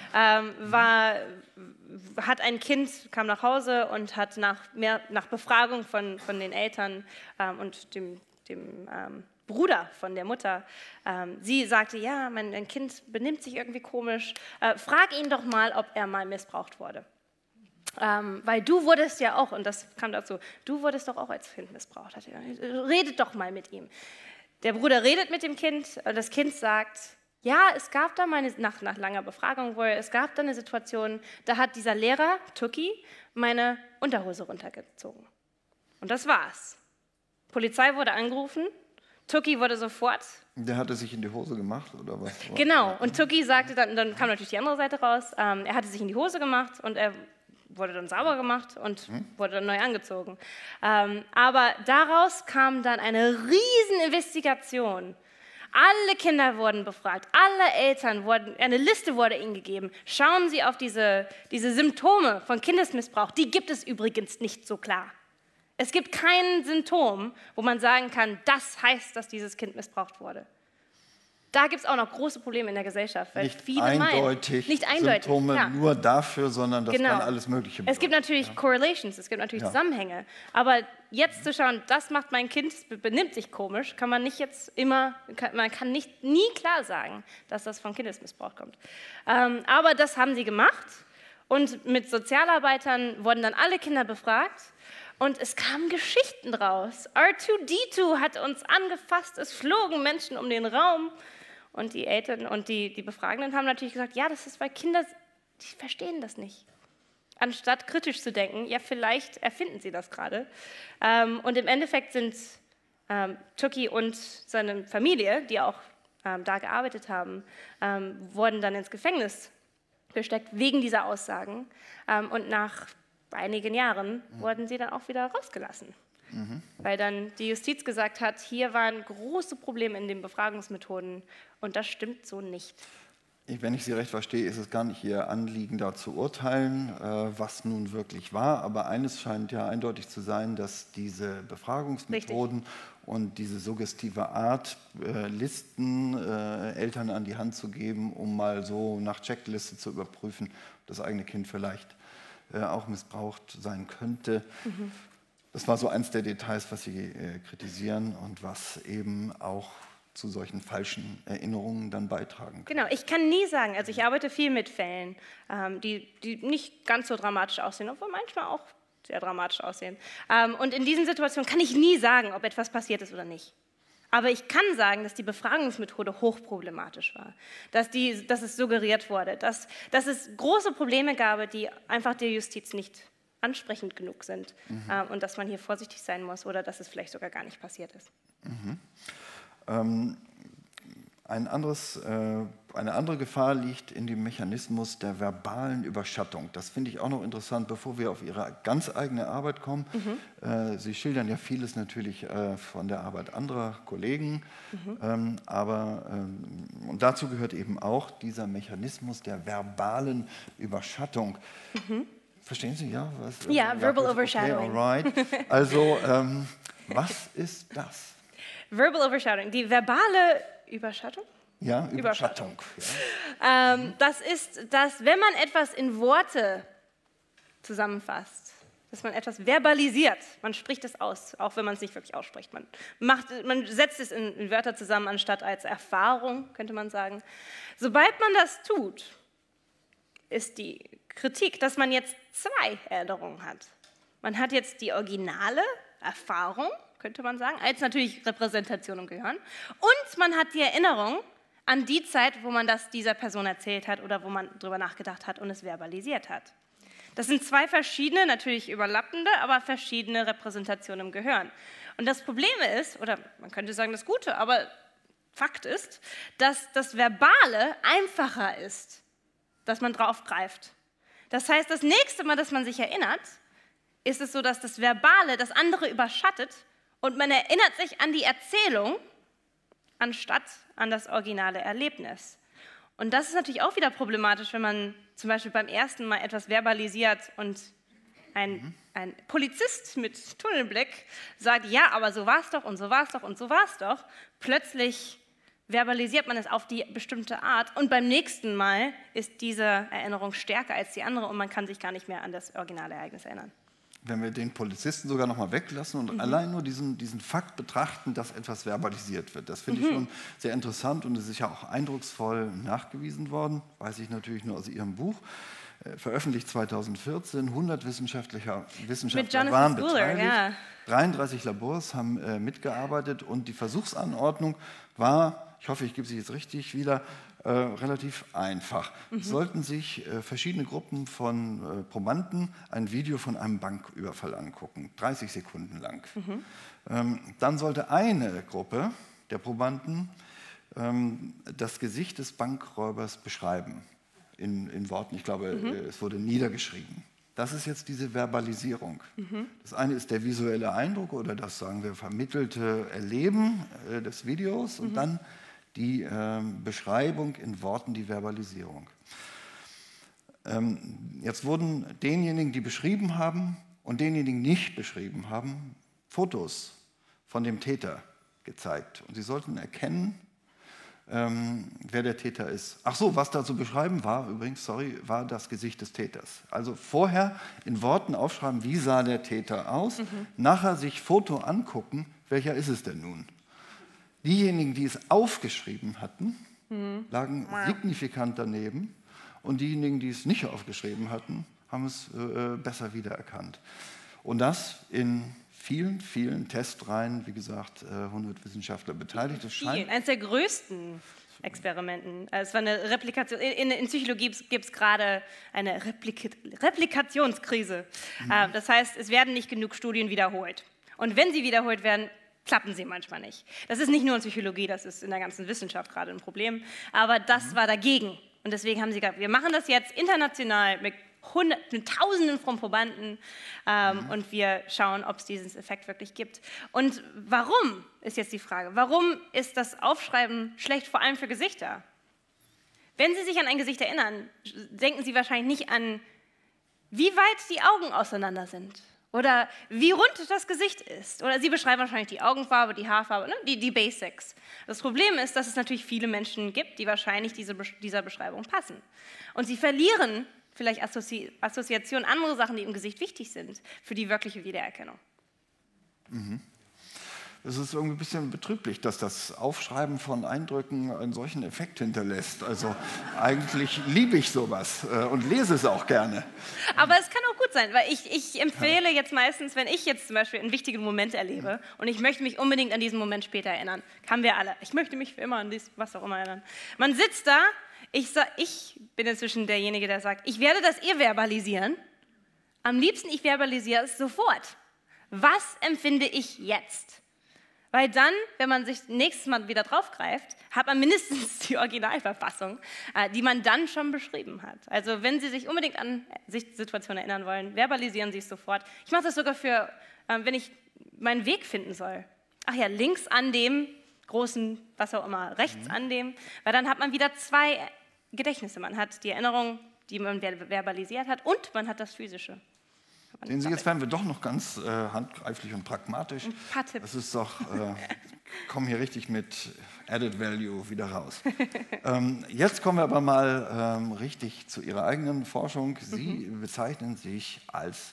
Kam nach Hause und hat nach Befragung von den Eltern und dem Bruder von der Mutter, sie sagte, ja, mein Kind benimmt sich irgendwie komisch, frag ihn doch mal, ob er mal missbraucht wurde. Weil du wurdest ja auch, und das kam dazu, du wurdest doch auch als Kind missbraucht. Redet doch mal mit ihm. Der Bruder redet mit dem Kind und das Kind sagt, ja, es gab da mal nach langer Befragung wohl, es gab da eine Situation, da hat dieser Lehrer, Tuki, meine Unterhose runtergezogen. Und das war's. Polizei wurde angerufen, Tuki wurde sofort... Der hatte sich in die Hose gemacht, oder was? Genau, und Tuki sagte dann kam natürlich die andere Seite raus, er hatte sich in die Hose gemacht und er wurde dann sauber gemacht und wurde dann neu angezogen. Aber daraus kam dann eine riesen Investigation. Alle Kinder wurden befragt, alle Eltern eine Liste wurde ihnen gegeben. Schauen Sie auf diese Symptome von Kindesmissbrauch, die gibt es übrigens nicht so klar. Es gibt kein Symptom, wo man sagen kann, das heißt, dass dieses Kind missbraucht wurde. da gibt es auch noch große Probleme in der Gesellschaft. Weil nicht viele eindeutig nicht eindeutig Symptome ja. nur dafür, sondern das kann alles Mögliche bedeuten. Es gibt natürlich Correlations, es gibt natürlich Zusammenhänge. Aber jetzt zu schauen, das macht mein Kind, es benimmt sich komisch, kann man nicht jetzt immer, man kann nie klar sagen, dass das von Kindesmissbrauch kommt. Aber das haben sie gemacht und mit Sozialarbeitern wurden dann alle Kinder befragt. Und es kamen Geschichten raus. R2-D2 hat uns angefasst, es flogen Menschen um den Raum. Und die Eltern und die Befragenden haben natürlich gesagt, ja, das ist, weil Kinder, die verstehen das nicht. Anstatt kritisch zu denken, ja, vielleicht erfinden sie das gerade. Und im Endeffekt sind Tookie und seine Familie, die auch da gearbeitet haben, wurden dann ins Gefängnis gesteckt wegen dieser Aussagen. Und nach einigen Jahren wurden sie dann auch wieder rausgelassen. Weil dann die Justiz gesagt hat, hier waren große Probleme in den Befragungsmethoden und das stimmt so nicht. Wenn ich Sie recht verstehe, ist es gar nicht Ihr Anliegen, da zu urteilen, was nun wirklich war. Aber eines scheint ja eindeutig zu sein, dass diese Befragungsmethoden und diese suggestive Art, Listen Eltern an die Hand zu geben, um mal so nach Checkliste zu überprüfen, ob das eigene Kind vielleicht auch missbraucht sein könnte. Das war so eins der Details, was Sie kritisieren und was eben auch zu solchen falschen Erinnerungen dann beitragen kann. Genau, ich kann nie sagen, also ich arbeite viel mit Fällen, die nicht ganz so dramatisch aussehen, obwohl manchmal auch sehr dramatisch aussehen. Und in diesen Situationen kann ich nie sagen, ob etwas passiert ist oder nicht. Aber ich kann sagen, dass die Befragungsmethode hochproblematisch war, dass es suggeriert wurde, dass es große Probleme gab, die einfach der Justiz nicht ansprechend genug sind und dass man hier vorsichtig sein muss oder dass es vielleicht sogar gar nicht passiert ist. Eine andere Gefahr liegt in dem Mechanismus der verbalen Überschattung. Das finde ich auch noch interessant, bevor wir auf Ihre ganz eigene Arbeit kommen. Sie schildern ja vieles natürlich von der Arbeit anderer Kollegen, und dazu gehört eben auch dieser Mechanismus der verbalen Überschattung. Verstehen Sie, ja? Ja, Verbal Overshadowing. Okay, alright. Also, was ist das? Verbal Overshadowing, die verbale Überschattung? Ja, Überschattung. Das ist, dass wenn man etwas in Worte zusammenfasst, dass man etwas verbalisiert, man spricht es aus, auch wenn man es nicht wirklich ausspricht. Man setzt es in Wörter zusammen, anstatt als Erfahrung, könnte man sagen. Sobald man das tut, ist die Kritik, dass man jetzt zwei Erinnerungen hat. Man hat jetzt die originale Erfahrung, könnte man sagen, als natürlich Repräsentationen gehören. Und man hat die Erinnerung an die Zeit, wo man das dieser Person erzählt hat oder wo man darüber nachgedacht hat und es verbalisiert hat. Das sind zwei verschiedene, natürlich überlappende, aber verschiedene Repräsentationen im Gehirn. Und das Problem ist, oder man könnte sagen das Gute, aber Fakt ist, dass das Verbale einfacher ist, dass man drauf greift. Das heißt, das nächste Mal, dass man sich erinnert, ist es so, dass das Verbale das andere überschattet und man erinnert sich an die Erzählung, anstatt an das originale Erlebnis. Und das ist natürlich auch wieder problematisch, wenn man zum Beispiel beim ersten Mal etwas verbalisiert und ein Polizist mit Tunnelblick sagt, ja, aber so war es doch und so war es doch und so war es doch. Plötzlich verbalisiert man es auf die bestimmte Art und beim nächsten Mal ist diese Erinnerung stärker als die andere und man kann sich gar nicht mehr an das originale Ereignis erinnern. Wenn wir den Polizisten sogar noch mal weglassen und allein nur diesen Fakt betrachten, dass etwas verbalisiert wird, das finde ich schon sehr interessant und es ist ja auch eindrucksvoll nachgewiesen worden, weiß ich natürlich nur aus Ihrem Buch, veröffentlicht 2014, 100 Wissenschaftler waren beteiligt, ja. 33 Labors haben mitgearbeitet und die Versuchsanordnung war, ich hoffe, ich gebe sie jetzt richtig wieder, relativ einfach. Es sollten sich verschiedene Gruppen von Probanden ein Video von einem Banküberfall angucken, 30 Sekunden lang. Dann sollte eine Gruppe der Probanden das Gesicht des Bankräubers beschreiben, in Worten, ich glaube, es wurde niedergeschrieben. Das ist jetzt diese Verbalisierung. Das eine ist der visuelle Eindruck oder das, sagen wir, vermittelte Erleben des Videos und dann die Beschreibung in Worten, die Verbalisierung. Jetzt wurden denjenigen, die beschrieben haben und denjenigen, die nicht beschrieben haben, Fotos von dem Täter gezeigt. Und sie sollten erkennen, wer der Täter ist. Ach so, was da zu beschreiben war, übrigens, sorry, war das Gesicht des Täters. Also vorher in Worten aufschreiben, wie sah der Täter aus, nachher sich Foto angucken, welcher ist es denn nun? Diejenigen, die es aufgeschrieben hatten, lagen signifikant daneben und diejenigen, die es nicht aufgeschrieben hatten, haben es besser wiedererkannt. Und das in vielen, vielen Testreihen, wie gesagt, 100 Wissenschaftler beteiligt. Eines der größten Experimenten. Es war eine Replikation. In Psychologie gibt es gerade eine Replikationskrise. Das heißt, es werden nicht genug Studien wiederholt. Und wenn sie wiederholt werden, klappen sie manchmal nicht. Das ist nicht nur in Psychologie, das ist in der ganzen Wissenschaft gerade ein Problem. Aber das war dagegen. Und deswegen haben sie gesagt, wir machen das jetzt international mit Tausenden von Probanden und wir schauen, ob es diesen Effekt wirklich gibt. Und warum, ist jetzt die Frage, warum ist das Aufschreiben schlecht, vor allem für Gesichter? Wenn Sie sich an ein Gesicht erinnern, denken Sie wahrscheinlich nicht an, wie weit die Augen auseinander sind oder wie rund das Gesicht ist. Oder Sie beschreiben wahrscheinlich die Augenfarbe, die Haarfarbe, ne? die Basics. Das Problem ist, dass es natürlich viele Menschen gibt, die wahrscheinlich dieser Beschreibung passen. Und sie verlieren vielleicht Assoziationen, andere Sachen, die im Gesicht wichtig sind, für die wirkliche Wiedererkennung. Es ist irgendwie ein bisschen betrüblich, dass das Aufschreiben von Eindrücken einen solchen Effekt hinterlässt. Also eigentlich liebe ich sowas und lese es auch gerne. Aber es kann auch gut sein, weil ich empfehle jetzt meistens, wenn ich jetzt zum Beispiel einen wichtigen Moment erlebe und ich möchte mich unbedingt an diesen Moment später erinnern, haben wir alle, ich möchte mich für immer an was auch immer erinnern. Man sitzt da, ich bin inzwischen derjenige, der sagt, ich werde das verbalisieren. Am liebsten, ich verbalisiere es sofort. Was empfinde ich jetzt? Weil dann, wenn man sich nächstes Mal wieder draufgreift, hat man mindestens die Originalverfassung, die man dann schon beschrieben hat. Also wenn Sie sich unbedingt an Situationen erinnern wollen, verbalisieren Sie es sofort. Ich mache das sogar für, wenn ich meinen Weg finden soll. Ach ja, links an dem großen, was auch immer, rechts an dem, weil dann hat man wieder zwei Gedächtnisse. Man hat die Erinnerung, die man verbalisiert hat, und man hat das Physische. Sehen Sie, jetzt werden wir doch noch ganz handgreiflich und pragmatisch. Ein paar Tipps. Das ist doch, kommen hier richtig mit Added Value wieder raus. Jetzt kommen wir aber mal richtig zu Ihrer eigenen Forschung. Sie bezeichnen sich als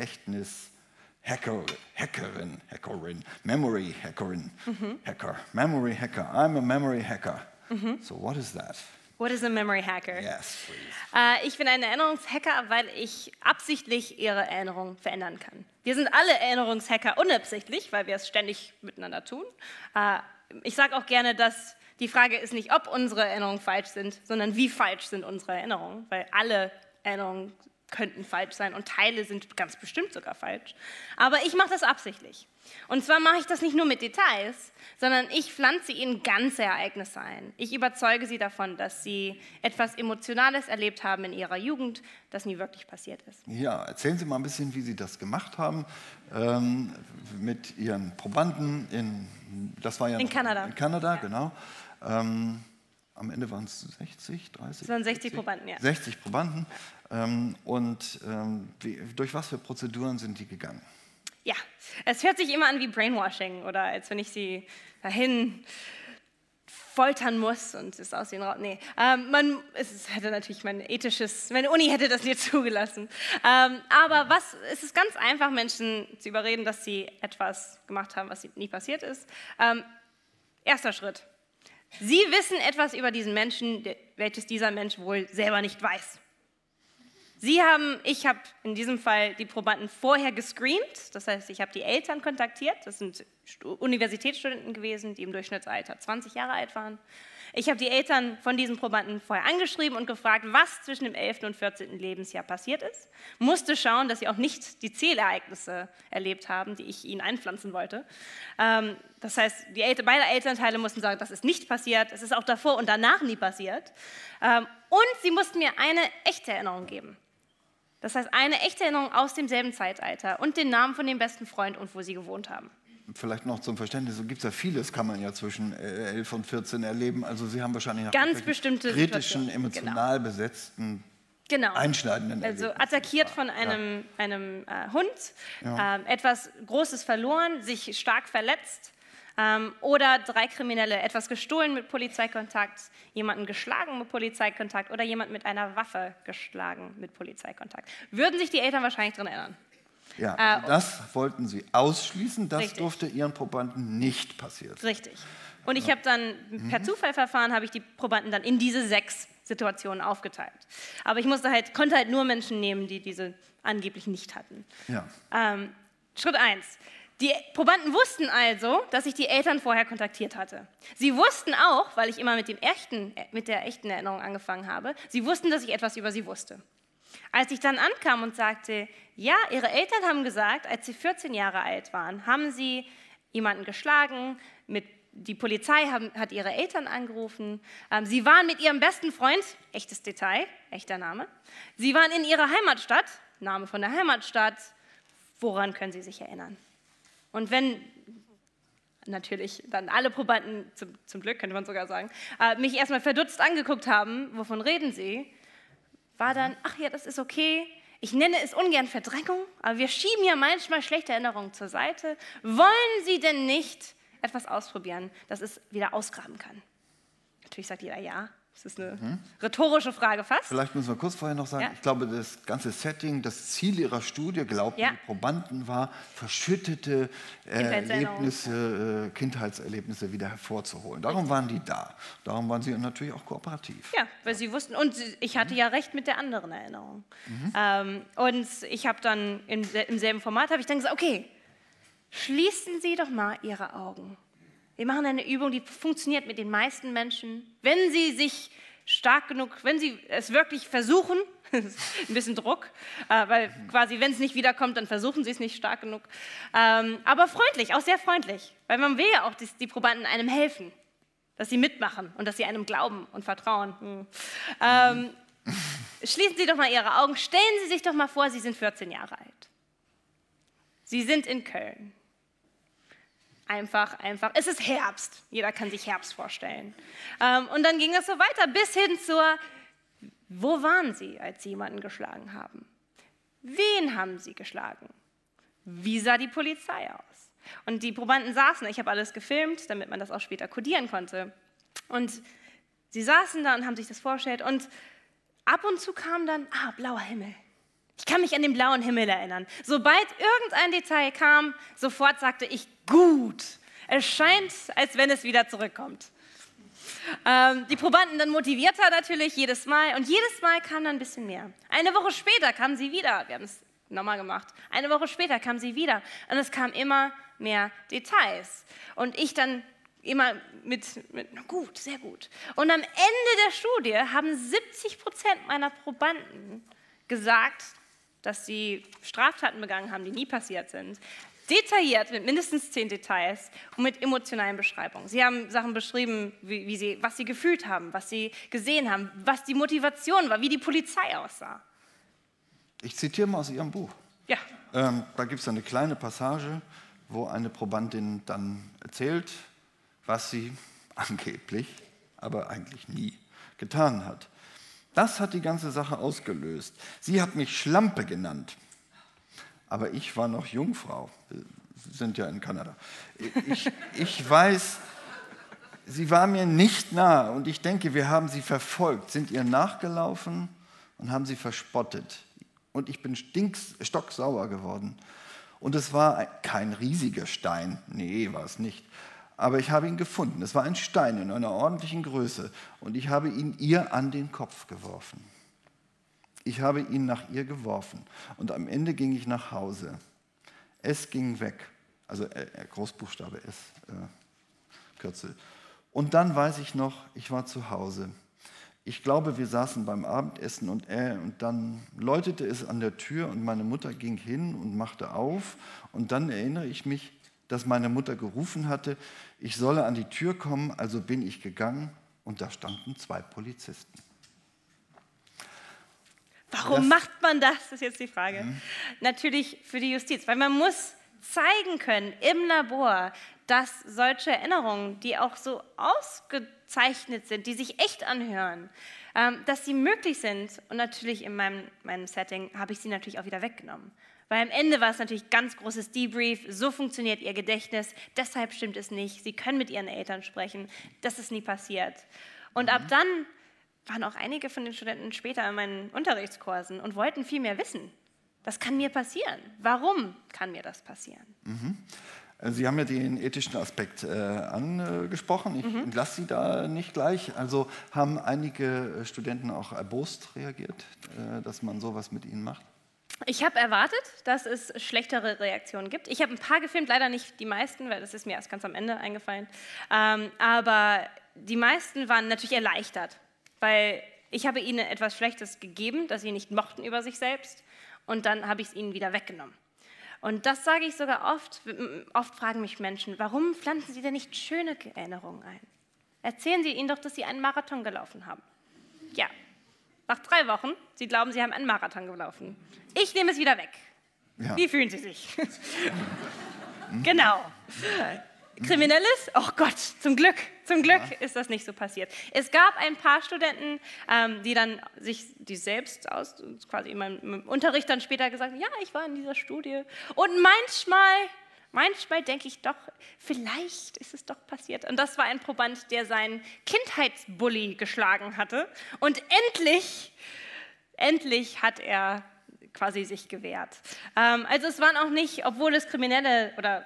Gedächtnis-Hackerin, Memory Hackerin, Memory Hacker. I'm a Memory Hacker. So what is that? What is a memory hacker? Yes, please. Ich bin ein Erinnerungshacker, weil ich absichtlich Ihre Erinnerung verändern kann. Wir sind alle Erinnerungshacker unabsichtlich, weil wir es ständig miteinander tun. Ich sage auch gerne, dass die Frage ist nicht, ob unsere Erinnerungen falsch sind, sondern wie falsch sind unsere Erinnerungen, weil alle Erinnerungen könnten falsch sein und Teile sind ganz bestimmt sogar falsch. Aber ich mache das absichtlich. Und zwar mache ich das nicht nur mit Details, sondern ich pflanze ihnen ganze Ereignisse ein. Ich überzeuge sie davon, dass sie etwas Emotionales erlebt haben in ihrer Jugend, das nie wirklich passiert ist. Ja, erzählen Sie mal ein bisschen, wie Sie das gemacht haben mit Ihren Probanden das war ja in Kanada. In Kanada, genau. Am Ende waren es 60, 30? Es waren 60 Probanden, ja. 60 Probanden. Durch was für Prozeduren sind die gegangen? Ja, es hört sich immer an wie Brainwashing oder als wenn ich sie dahin foltern muss und es aussehen raus. Nee, es hätte natürlich meine Uni hätte das nicht zugelassen. Aber es ist ganz einfach, Menschen zu überreden, dass sie etwas gemacht haben, was nie passiert ist. Erster Schritt. Sie wissen etwas über diesen Menschen, welches dieser Mensch wohl selber nicht weiß. Ich habe in diesem Fall die Probanden vorher gescreent, das heißt, ich habe die Eltern kontaktiert, das sind Universitätsstudenten gewesen, die im Durchschnittsalter 20 Jahre alt waren. Ich habe die Eltern von diesen Probanden vorher angeschrieben und gefragt, was zwischen dem 11. und 14. Lebensjahr passiert ist. Musste schauen, dass sie auch nicht die Zählereignisse erlebt haben, die ich ihnen einpflanzen wollte. Das heißt, beide Elternteile mussten sagen, das ist nicht passiert, es ist auch davor und danach nie passiert. Und sie mussten mir eine echte Erinnerung geben. Das heißt, eine echte Erinnerung aus demselben Zeitalter und den Namen von dem besten Freund und wo sie gewohnt haben. Vielleicht noch zum Verständnis, so gibt es ja vieles, kann man ja zwischen 11 und 14 erleben. Also Sie haben wahrscheinlich nach ganz bestimmte kritischen, emotional besetzten, einschneidenden Also attackiert von einem Hund, etwas Großes verloren, sich stark verletzt. oder 3 Kriminelle, etwas gestohlen mit Polizeikontakt, jemanden geschlagen mit Polizeikontakt oder jemand mit einer Waffe geschlagen mit Polizeikontakt. Würden sich die Eltern wahrscheinlich daran erinnern? Ja, also das wollten Sie ausschließen, das richtig. Durfte Ihren Probanden nicht passieren. Richtig. Und ich habe dann per Zufallverfahren habe ich die Probanden dann in diese 6 Situationen aufgeteilt. Aber ich konnte halt nur Menschen nehmen, die diese angeblich nicht hatten. Ja. Schritt 1. Die Probanden wussten also, dass ich die Eltern vorher kontaktiert hatte. Sie wussten auch, weil ich immer mit der echten Erinnerung angefangen habe, sie wussten, dass ich etwas über sie wusste. Als ich dann ankam und sagte, ja, Ihre Eltern haben gesagt, als Sie 14 Jahre alt waren, haben Sie jemanden geschlagen, die Polizei hat Ihre Eltern angerufen, Sie waren mit Ihrem besten Freund, echtes Detail, echter Name, Sie waren in Ihrer Heimatstadt, Name von der Heimatstadt, woran können Sie sich erinnern? Und wenn natürlich dann alle Probanden, zum Glück könnte man sogar sagen, mich erstmal verdutzt angeguckt haben, wovon reden Sie, war dann, ach ja, das ist okay, ich nenne es ungern Verdrängung, aber wir schieben ja manchmal schlechte Erinnerungen zur Seite. Wollen Sie denn nicht etwas ausprobieren, das es wieder ausgraben kann? Natürlich sagt jeder ja. Das ist eine rhetorische Frage fast. Vielleicht müssen wir kurz vorher noch sagen, ich glaube, das ganze Setting, das Ziel Ihrer Studie, glaubten die Probanden, war, verschüttete Kindheitserlebnisse wieder hervorzuholen. Darum waren die da. Darum waren sie natürlich auch kooperativ. Ja, weil sie wussten, und ich hatte ja recht mit der anderen Erinnerung. Und ich habe dann im selben Format, habe ich dann gesagt, okay, schließen Sie doch mal Ihre Augen. Wir machen eine Übung, die funktioniert mit den meisten Menschen. Wenn sie sich stark genug, wenn sie es wirklich versuchen, ein bisschen Druck, weil quasi, wenn es nicht wiederkommt, dann versuchen sie es nicht stark genug. Aber freundlich, auch sehr freundlich, weil man will ja auch, dass die Probanden einem helfen, dass sie mitmachen und dass sie einem glauben und vertrauen. Schließen Sie doch mal Ihre Augen, stellen Sie sich doch mal vor, Sie sind 14 Jahre alt. Sie sind in Köln. Einfach. Es ist Herbst. Jeder kann sich Herbst vorstellen. Und dann ging es so weiter bis hin zur, wo waren Sie, als Sie jemanden geschlagen haben? Wen haben Sie geschlagen? Wie sah die Polizei aus? Und die Probanden saßen, ich habe alles gefilmt, damit man das auch später kodieren konnte. Und sie saßen da und haben sich das vorgestellt. Und ab und zu kam dann, blauer Himmel. Ich kann mich an den blauen Himmel erinnern. Sobald irgendein Detail kam, sofort sagte ich, gut, es scheint, als wenn es wieder zurückkommt. Die Probanden dann motivierter natürlich jedes Mal und jedes Mal kam dann ein bisschen mehr. Eine Woche später kamen sie wieder, wir haben es nochmal gemacht, eine Woche später kamen sie wieder und es kamen immer mehr Details. Und ich dann immer mit gut, sehr gut. Und am Ende der Studie haben 70% meiner Probanden gesagt, dass sie Straftaten begangen haben, die nie passiert sind. Detailliert, mit mindestens 10 Details und mit emotionalen Beschreibungen. Sie haben Sachen beschrieben, was sie gefühlt haben, was sie gesehen haben, was die Motivation war, wie die Polizei aussah. Ich zitiere mal aus Ihrem Buch. Ja. Da gibt es eine kleine Passage, wo eine Probandin dann erzählt, was sie angeblich, aber eigentlich nie getan hat. Das hat die ganze Sache ausgelöst. Sie hat mich Schlampe genannt, aber ich war noch Jungfrau. Wir sind ja in Kanada. Ich weiß, sie war mir nicht nah und ich denke, wir haben sie verfolgt, sind ihr nachgelaufen und haben sie verspottet. Und ich bin stocksauer geworden. Und es war kein riesiger Stein, nee, war es nicht. Aber ich habe ihn gefunden. Es war ein Stein in einer ordentlichen Größe und ich habe ihn ihr an den Kopf geworfen. Ich habe ihn nach ihr geworfen und am Ende ging ich nach Hause. Es ging weg, also Großbuchstabe S, Kürzel. Und dann weiß ich noch, ich war zu Hause. Ich glaube, wir saßen beim Abendessen und dann läutete es an der Tür und meine Mutter ging hin und machte auf. Und dann erinnere ich mich, dass meine Mutter gerufen hatte, ich solle an die Tür kommen, also bin ich gegangen und da standen 2 Polizisten. Warum macht man das? Das ist jetzt die Frage. Natürlich für die Justiz, weil man muss zeigen können im Labor, dass solche Erinnerungen, die auch so ausgezeichnet sind, die sich echt anhören, dass sie möglich sind. Und natürlich in meinem Setting habe ich sie natürlich auch wieder weggenommen. Weil am Ende war es natürlich ganz großes Debrief, so funktioniert ihr Gedächtnis, deshalb stimmt es nicht, sie können mit ihren Eltern sprechen, das ist nie passiert. Und ab dann waren auch einige von den Studenten später in meinen Unterrichtskursen und wollten viel mehr wissen. Das kann mir passieren. Warum kann mir das passieren? Sie haben ja den ethischen Aspekt angesprochen. Ich entlasse Sie da nicht gleich. Also haben einige Studenten auch erbost reagiert, dass man sowas mit ihnen macht? Ich habe erwartet, dass es schlechtere Reaktionen gibt. Ich habe ein paar gefilmt, leider nicht die meisten, weil das ist mir erst ganz am Ende eingefallen. Aber die meisten waren natürlich erleichtert, weil ich habe ihnen etwas Schlechtes gegeben, das sie nicht mochten über sich selbst, und dann habe ich es ihnen wieder weggenommen. Und das sage ich sogar oft. Oft fragen mich Menschen, warum pflanzen Sie denn nicht schöne Erinnerungen ein? Erzählen Sie ihnen doch, dass Sie einen Marathon gelaufen haben. Ja. Nach 3 Wochen, Sie glauben, Sie haben einen Marathon gelaufen. Ich nehme es wieder weg. Ja. Wie fühlen Sie sich? Genau. Kriminelles? Oh Gott, zum Glück ist das nicht so passiert. Es gab ein paar Studenten, die dann die selbst quasi in meinem Unterricht dann später gesagt haben, ja, ich war in dieser Studie. Und manchmal denke ich doch, vielleicht ist es doch passiert. Und das war ein Proband, der seinen Kindheitsbully geschlagen hatte. Und endlich hat er quasi sich gewehrt. Also es waren auch nicht, obwohl es Kriminelle oder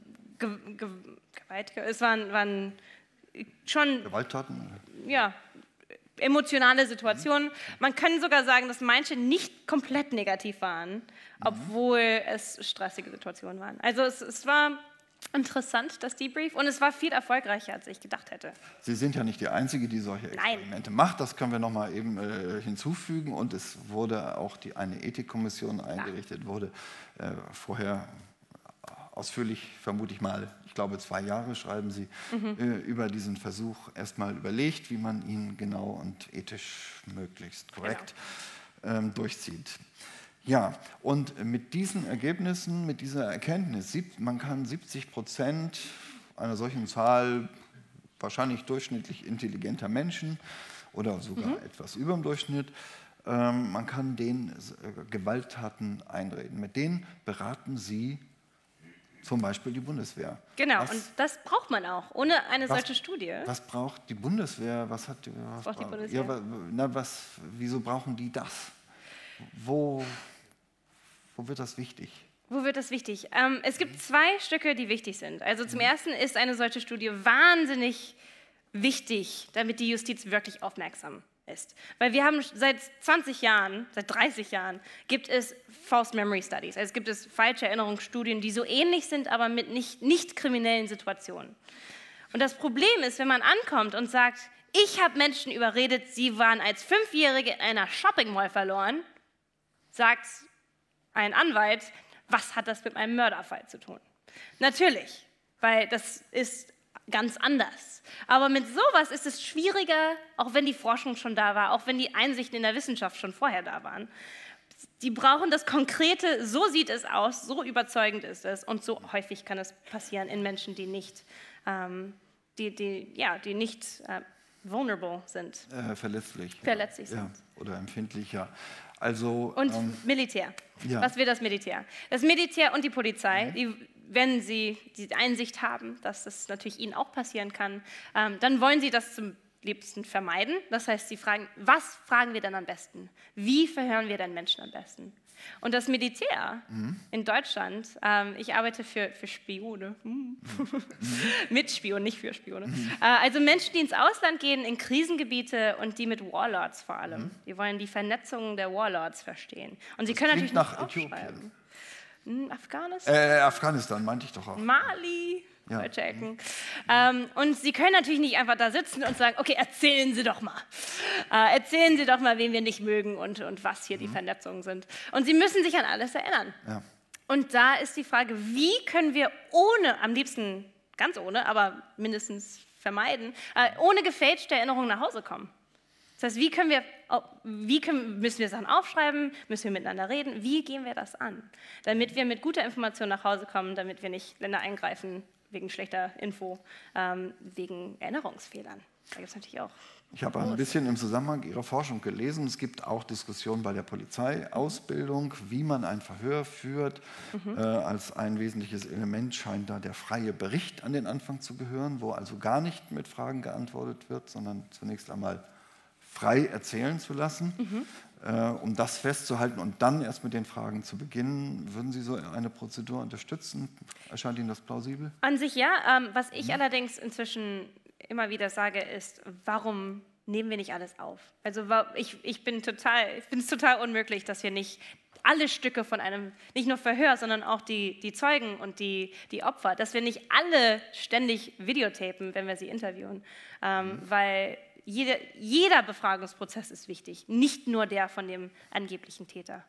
es waren schon Gewalttaten? Ja, emotionale Situationen. Man kann sogar sagen, dass manche nicht komplett negativ waren, obwohl es stressige Situationen waren. Also es war interessant, das Debrief, und es war viel erfolgreicher, als ich gedacht hätte. Sie sind ja nicht die Einzige, die solche Experimente macht. Das können wir noch mal eben hinzufügen. Und es wurde auch eine Ethikkommission eingerichtet, wurde vorher ausführlich, vermute ich mal, ich glaube 2 Jahre, schreiben Sie, über diesen Versuch erstmal überlegt, wie man ihn genau und ethisch möglichst korrekt durchzieht. Ja, und mit diesen Ergebnissen, mit dieser Erkenntnis, man kann 70% einer solchen Zahl wahrscheinlich durchschnittlich intelligenter Menschen oder sogar etwas über dem Durchschnitt, man kann denen Gewalttaten einreden. Mit denen beraten Sie zum Beispiel die Bundeswehr. Genau, und das braucht man auch, ohne eine solche Studie. Was braucht die Bundeswehr? Was braucht die Bundeswehr? Ja, wieso brauchen die das? Wo wird das wichtig? Wo wird das wichtig? Es gibt 2 Stücke, die wichtig sind. Also zum Ersten ist eine solche Studie wahnsinnig wichtig, damit die Justiz wirklich aufmerksam ist. Weil wir haben seit 20 Jahren, seit 30 Jahren, gibt es False Memory Studies. Also es gibt falsche Erinnerungsstudien, die so ähnlich sind, aber mit nicht kriminellen Situationen. Und das Problem ist, wenn man ankommt und sagt, ich habe Menschen überredet, sie waren als 5-Jährige in einer Shopping Mall verloren, sagt ein Anwalt, was hat das mit meinem Mörderfall zu tun? Natürlich, weil das ist ganz anders. Aber mit sowas ist es schwieriger, auch wenn die Forschung schon da war, auch wenn die Einsichten in der Wissenschaft schon vorher da waren. Die brauchen das Konkrete, so sieht es aus, so überzeugend ist es, und so häufig kann es passieren in Menschen, die nicht, vulnerable sind. Verletzlich sind. Ja, oder empfindlicher. Also, und Militär. Ja. Was will das Militär? Das Militär und die Polizei, wenn sie die Einsicht haben, dass das natürlich ihnen auch passieren kann, dann wollen sie das zum liebsten vermeiden. Das heißt, sie fragen, was fragen wir denn am besten? Wie verhören wir denn Menschen am besten? Und das Militär in Deutschland, ich arbeite für Spione, mit Spionen, nicht für Spione, also Menschen, die ins Ausland gehen, in Krisengebiete, und die mit Warlords vor allem. Die wollen die Vernetzung der Warlords verstehen. Und sie können natürlich nicht aufschreiben. Afghanistan meinte ich doch auch. Mali. Ja. Und sie können natürlich nicht einfach da sitzen und sagen, okay, erzählen Sie doch mal. Erzählen Sie doch mal, wen wir nicht mögen und was hier die Vernetzungen sind. Und sie müssen sich an alles erinnern. Ja. Und da ist die Frage, wie können wir am liebsten ganz ohne, aber mindestens vermeiden, ohne gefälschte Erinnerungen nach Hause kommen. Das heißt, müssen wir Sachen aufschreiben, müssen wir miteinander reden, wie gehen wir das an? Damit wir mit guter Information nach Hause kommen, damit wir nicht Länder eingreifen, wegen schlechter Info, wegen Erinnerungsfehlern. Da gibt es natürlich auch. Ich habe ein bisschen im Zusammenhang Ihrer Forschung gelesen, es gibt auch Diskussionen bei der Polizeiausbildung, wie man ein Verhör führt. Als ein wesentliches Element scheint da der freie Bericht an den Anfang zu gehören, wo also gar nicht mit Fragen geantwortet wird, sondern zunächst einmal frei erzählen zu lassen, um das festzuhalten und dann erst mit den Fragen zu beginnen. Würden Sie so eine Prozedur unterstützen? Erscheint Ihnen das plausibel? An sich ja. Was ich allerdings inzwischen immer wieder sage, ist, warum nehmen wir nicht alles auf? Also ich finde es total unmöglich, dass wir nicht alle Stücke von einem, nicht nur Verhör, sondern auch die Zeugen und die Opfer, dass wir nicht alle ständig videotapen, wenn wir sie interviewen, weil jeder Befragungsprozess ist wichtig, nicht nur der von dem angeblichen Täter.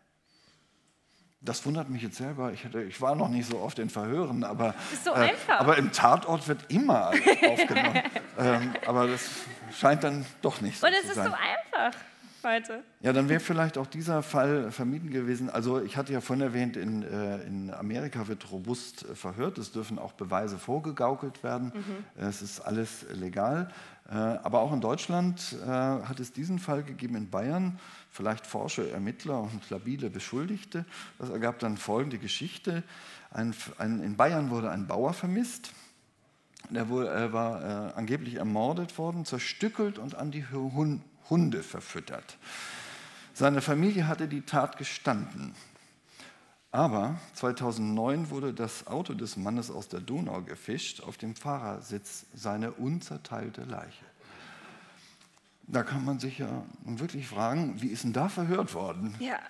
Das wundert mich jetzt selber. Ich war noch nicht so oft in Verhören, aber, ist so einfach. Aber im Tatort wird immer alles aufgenommen. Aber das scheint dann doch nicht so zu sein. Und es ist so einfach heute. Ja, dann wäre vielleicht auch dieser Fall vermieden gewesen. Also ich hatte ja vorhin erwähnt, in Amerika wird robust verhört. Es dürfen auch Beweise vorgegaukelt werden. Es ist alles legal. Aber auch in Deutschland hat es diesen Fall gegeben in Bayern. Vielleicht forsche Ermittler und labile Beschuldigte. Das ergab dann folgende Geschichte. In Bayern wurde ein Bauer vermisst. Er war angeblich ermordet worden, zerstückelt und an die Hunde verfüttert. Seine Familie hatte die Tat gestanden. Aber 2009 wurde das Auto des Mannes aus der Donau gefischt, auf dem Fahrersitz seine unzerteilte Leiche. Da kann man sich ja wirklich fragen, wie ist denn da verhört worden? Ja,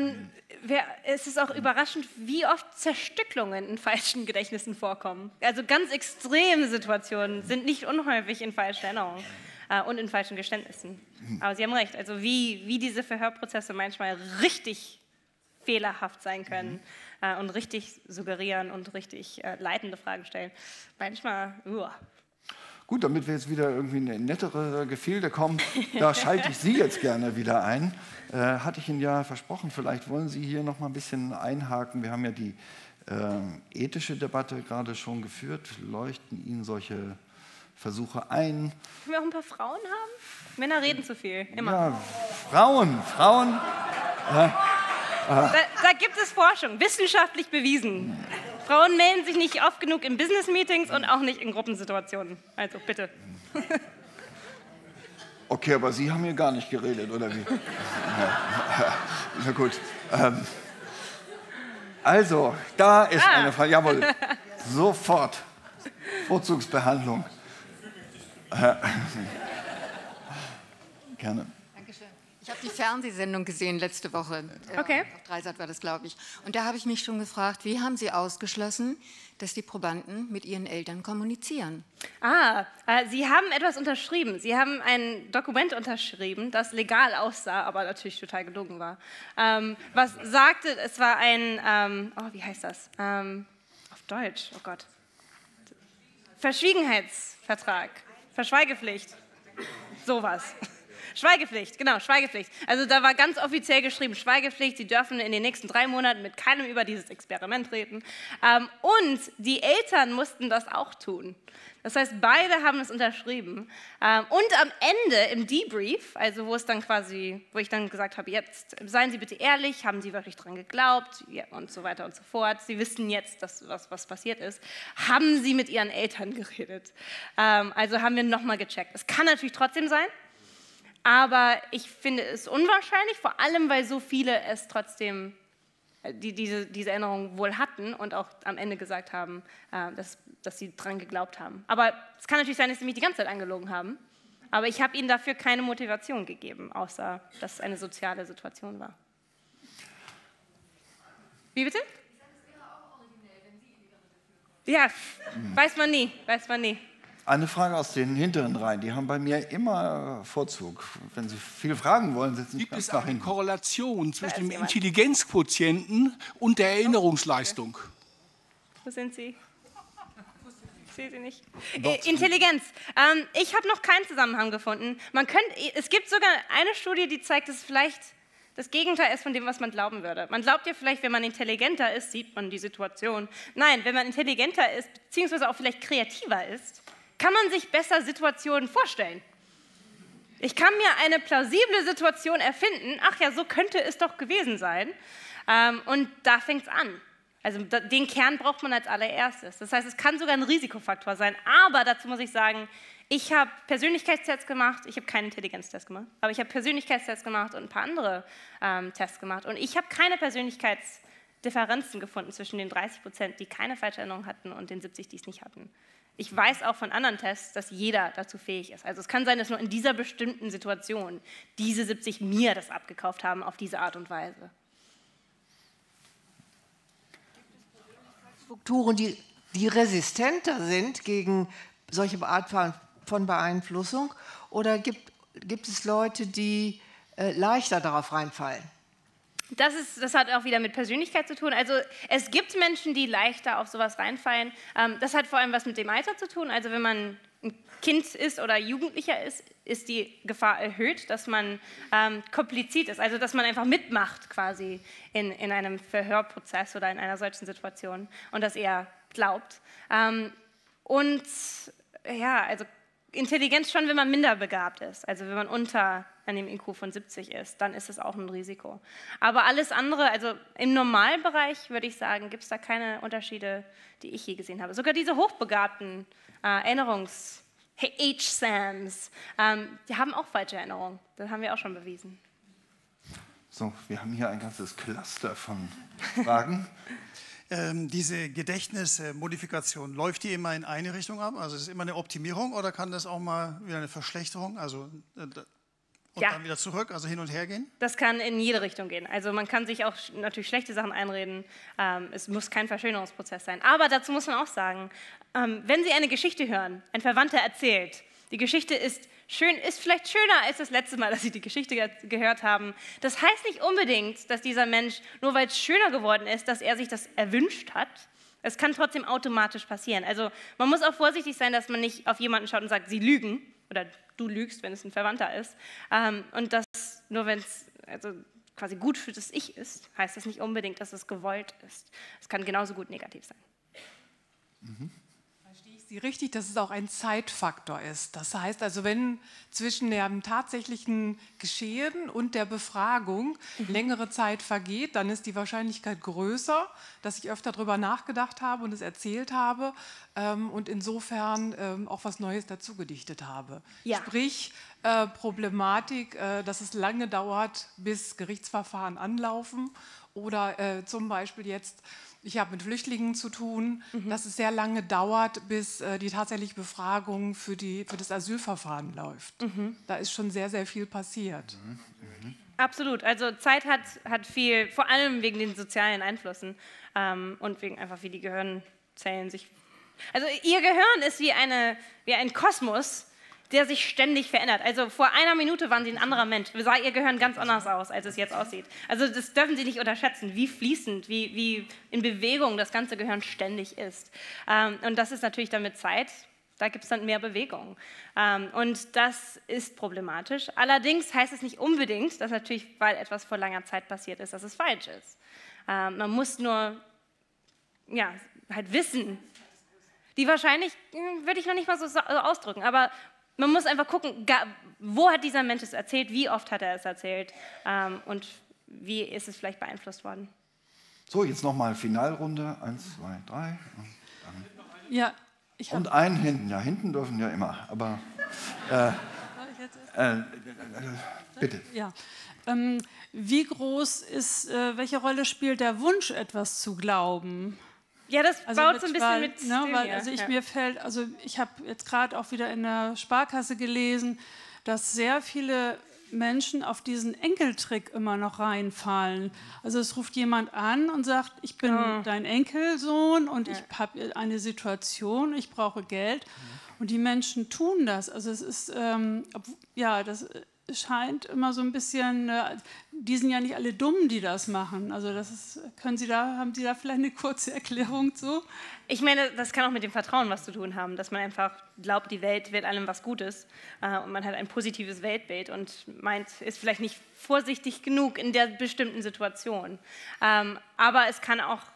es ist auch überraschend, wie oft Zerstückelungen in falschen Gedächtnissen vorkommen. Also ganz extreme Situationen sind nicht unhäufig in falschen Erinnerungen und in falschen Geständnissen. Aber Sie haben recht, also wie diese Verhörprozesse manchmal richtig fehlerhaft sein können und richtig suggerieren und richtig leitende Fragen stellen. Manchmal, Gut, damit wir jetzt wieder irgendwie in nettere Gefilde kommen, da schalte ich Sie jetzt gerne wieder ein. Hatte ich Ihnen ja versprochen, vielleicht wollen Sie hier noch mal ein bisschen einhaken. Wir haben ja die ethische Debatte gerade schon geführt. Leuchten Ihnen solche Versuche ein? Können wir auch ein paar Frauen haben? Männer reden zu viel, immer. Ja, Frauen. Da gibt es Forschung, wissenschaftlich bewiesen. Frauen melden sich nicht oft genug in Business-Meetings und auch nicht in Gruppensituationen. Also bitte. Okay, aber Sie haben hier gar nicht geredet, oder wie? Na gut. Also, da ist eine Frage. Jawohl, sofort. Vorzugsbehandlung. Gerne. Ich habe die Fernsehsendung gesehen letzte Woche. Okay. Auf Dreisat war das, glaube ich. Und da habe ich mich schon gefragt, wie haben Sie ausgeschlossen, dass die Probanden mit ihren Eltern kommunizieren? Sie haben etwas unterschrieben. Sie haben ein Dokument unterschrieben, das legal aussah, aber natürlich total gelogen war. Was sagte, es war ein, wie heißt das? Auf Deutsch, oh Gott. Verschwiegenheitsvertrag, Verschweigepflicht, sowas. Schweigepflicht, genau, Schweigepflicht. Also da war ganz offiziell geschrieben, Schweigepflicht, Sie dürfen in den nächsten 3 Monaten mit keinem über dieses Experiment reden. Und die Eltern mussten das auch tun. Das heißt, beide haben es unterschrieben. Und am Ende im Debrief, also wo ich dann gesagt habe, jetzt seien Sie bitte ehrlich, haben Sie wirklich dran geglaubt, ja, und so weiter und so fort. Sie wissen jetzt, was passiert ist. Haben Sie mit Ihren Eltern geredet? Also haben wir nochmal gecheckt. Es kann natürlich trotzdem sein, aber ich finde es unwahrscheinlich, vor allem, weil so viele es trotzdem, diese Erinnerung wohl hatten und auch am Ende gesagt haben, dass sie dran geglaubt haben. Aber es kann natürlich sein, dass sie mich die ganze Zeit angelogen haben. Aber ich habe ihnen dafür keine Motivation gegeben, außer dass es eine soziale Situation war. Wie bitte? Ja, weiß man nie. Eine Frage aus den hinteren Reihen, die haben bei mir immer Vorzug. Wenn Sie viel fragen wollen, setzen Sie ganz nach hinten. Gibt es eine Korrelation zwischen dem Intelligenzquotienten und der Erinnerungsleistung? Wo sind Sie? Ich sehe Sie nicht. Intelligenz. Ich habe noch keinen Zusammenhang gefunden. Es gibt sogar eine Studie, die zeigt, dass es vielleicht das Gegenteil ist von dem, was man glauben würde. Man glaubt ja vielleicht, wenn man intelligenter ist, sieht man die Situation. Nein, wenn man intelligenter ist, beziehungsweise auch vielleicht kreativer ist, kann man sich besser Situationen vorstellen. Ich kann mir eine plausible Situation erfinden, ach ja, so könnte es doch gewesen sein. Und da fängt es an. Also den Kern braucht man als allererstes. Das heißt, es kann sogar ein Risikofaktor sein. Aber dazu muss ich sagen, ich habe Persönlichkeitstests gemacht, ich habe keinen Intelligenztest gemacht, aber ich habe Persönlichkeitstests gemacht und ein paar andere Tests gemacht. Und ich habe keine Persönlichkeitsdifferenzen gefunden zwischen den 30%, die keine Falscherinnerung hatten, und den 70%, die es nicht hatten. Ich weiß auch von anderen Tests, dass jeder dazu fähig ist. Also es kann sein, dass nur in dieser bestimmten Situation diese 70 mir das abgekauft haben auf diese Art und Weise. Strukturen, die resistenter sind gegen solche Art von Beeinflussung, oder gibt es Leute, die leichter darauf reinfallen? Das hat auch wieder mit Persönlichkeit zu tun. Also es gibt Menschen, die leichter auf sowas reinfallen. Das hat vor allem was mit dem Alter zu tun. Also wenn man ein Kind ist oder Jugendlicher ist die Gefahr erhöht, dass man kompliziert ist. Also dass man einfach mitmacht quasi in einem Verhörprozess oder in einer solchen Situation und das eher glaubt. Und ja, also Intelligenz schon, wenn man minder begabt ist. Also wenn man unter einem IQ von 70 ist, dann ist es auch ein Risiko. Aber alles andere, also im Normalbereich würde ich sagen, gibt es da keine Unterschiede, die ich je gesehen habe. Sogar diese hochbegabten H-SAMs, die haben auch falsche Erinnerungen. Das haben wir auch schon bewiesen. So, wir haben hier ein ganzes Cluster von Fragen. Diese Gedächtnismodifikation, läuft die immer in eine Richtung ab? Also ist es immer eine Optimierung oder kann das auch mal wieder eine Verschlechterung, also dann wieder zurück, also hin und her gehen? Das kann in jede Richtung gehen. Also man kann sich auch natürlich schlechte Sachen einreden. Es muss kein Verschönerungsprozess sein. Aber dazu muss man auch sagen, wenn Sie eine Geschichte hören, ein Verwandter erzählt, die Geschichte ist vielleicht schöner als das letzte Mal, dass Sie die Geschichte gehört haben. Das heißt nicht unbedingt, dass dieser Mensch, nur weil es schöner geworden ist, dass er sich das erwünscht hat. Es kann trotzdem automatisch passieren. Also man muss auch vorsichtig sein, dass man nicht auf jemanden schaut und sagt, Sie lügen oder du lügst, wenn es ein Verwandter ist. Und das nur wenn es also quasi gut für das Ich ist, heißt das nicht unbedingt, dass es gewollt ist. Es kann genauso gut negativ sein. Verstehe ich Sie richtig, dass es auch ein Zeitfaktor ist? Das heißt also, wenn zwischen dem tatsächlichen Geschehen und der Befragung längere Zeit vergeht, dann ist die Wahrscheinlichkeit größer, dass ich öfter darüber nachgedacht habe und es erzählt habe und insofern auch was Neues dazu gedichtet habe. Ja. Sprich, Problematik, dass es lange dauert, bis Gerichtsverfahren anlaufen oder zum Beispiel jetzt, ich habe mit Flüchtlingen zu tun, dass es sehr lange dauert, bis die tatsächliche Befragung für das Asylverfahren läuft. Da ist schon sehr, sehr viel passiert. Absolut. Also Zeit hat viel, vor allem wegen den sozialen Einflüssen und wegen einfach, wie die Gehirnzellen sich... Also Ihr Gehirn ist wie ein Kosmos, der sich ständig verändert. Also vor einer Minute waren Sie ein anderer Mensch. Sah Ihr Gehirn ganz anders aus, als es jetzt aussieht. Also das dürfen Sie nicht unterschätzen, wie fließend, wie in Bewegung das ganze Gehirn ständig ist. Und das ist natürlich dann mit Zeit, da gibt es dann mehr Bewegung. Und das ist problematisch. Allerdings heißt es nicht unbedingt, dass natürlich, weil etwas vor langer Zeit passiert ist, dass es falsch ist. Man muss nur halt wissen. Die wahrscheinlich, würde ich noch nicht mal so ausdrücken, aber man muss einfach gucken, wo hat dieser Mensch es erzählt, wie oft hat er es erzählt und wie ist es vielleicht beeinflusst worden. So, jetzt nochmal Finalrunde. 1, 2, 3. Ja, und einen hinten. Ja, hinten dürfen ja immer, aber bitte. Ja. Wie groß ist, welche Rolle spielt der Wunsch, etwas zu glauben? Ja, das baut so ein bisschen mit ich habe jetzt gerade auch wieder in der Sparkasse gelesen, dass sehr viele Menschen auf diesen Enkeltrick immer noch reinfallen. Also es ruft jemand an und sagt, ich bin dein Enkelsohn und ich habe eine Situation, ich brauche Geld. Und die Menschen tun das. Also es ist, das scheint immer so ein bisschen, die sind ja nicht alle dumm, die das machen. Also das ist, haben Sie da vielleicht eine kurze Erklärung zu? Ich meine, das kann auch mit dem Vertrauen was zu tun haben, dass man einfach glaubt, die Welt will allem was Gutes und man hat ein positives Weltbild und meint, ist vielleicht nicht vorsichtig genug in der bestimmten Situation. Aber es kann auch,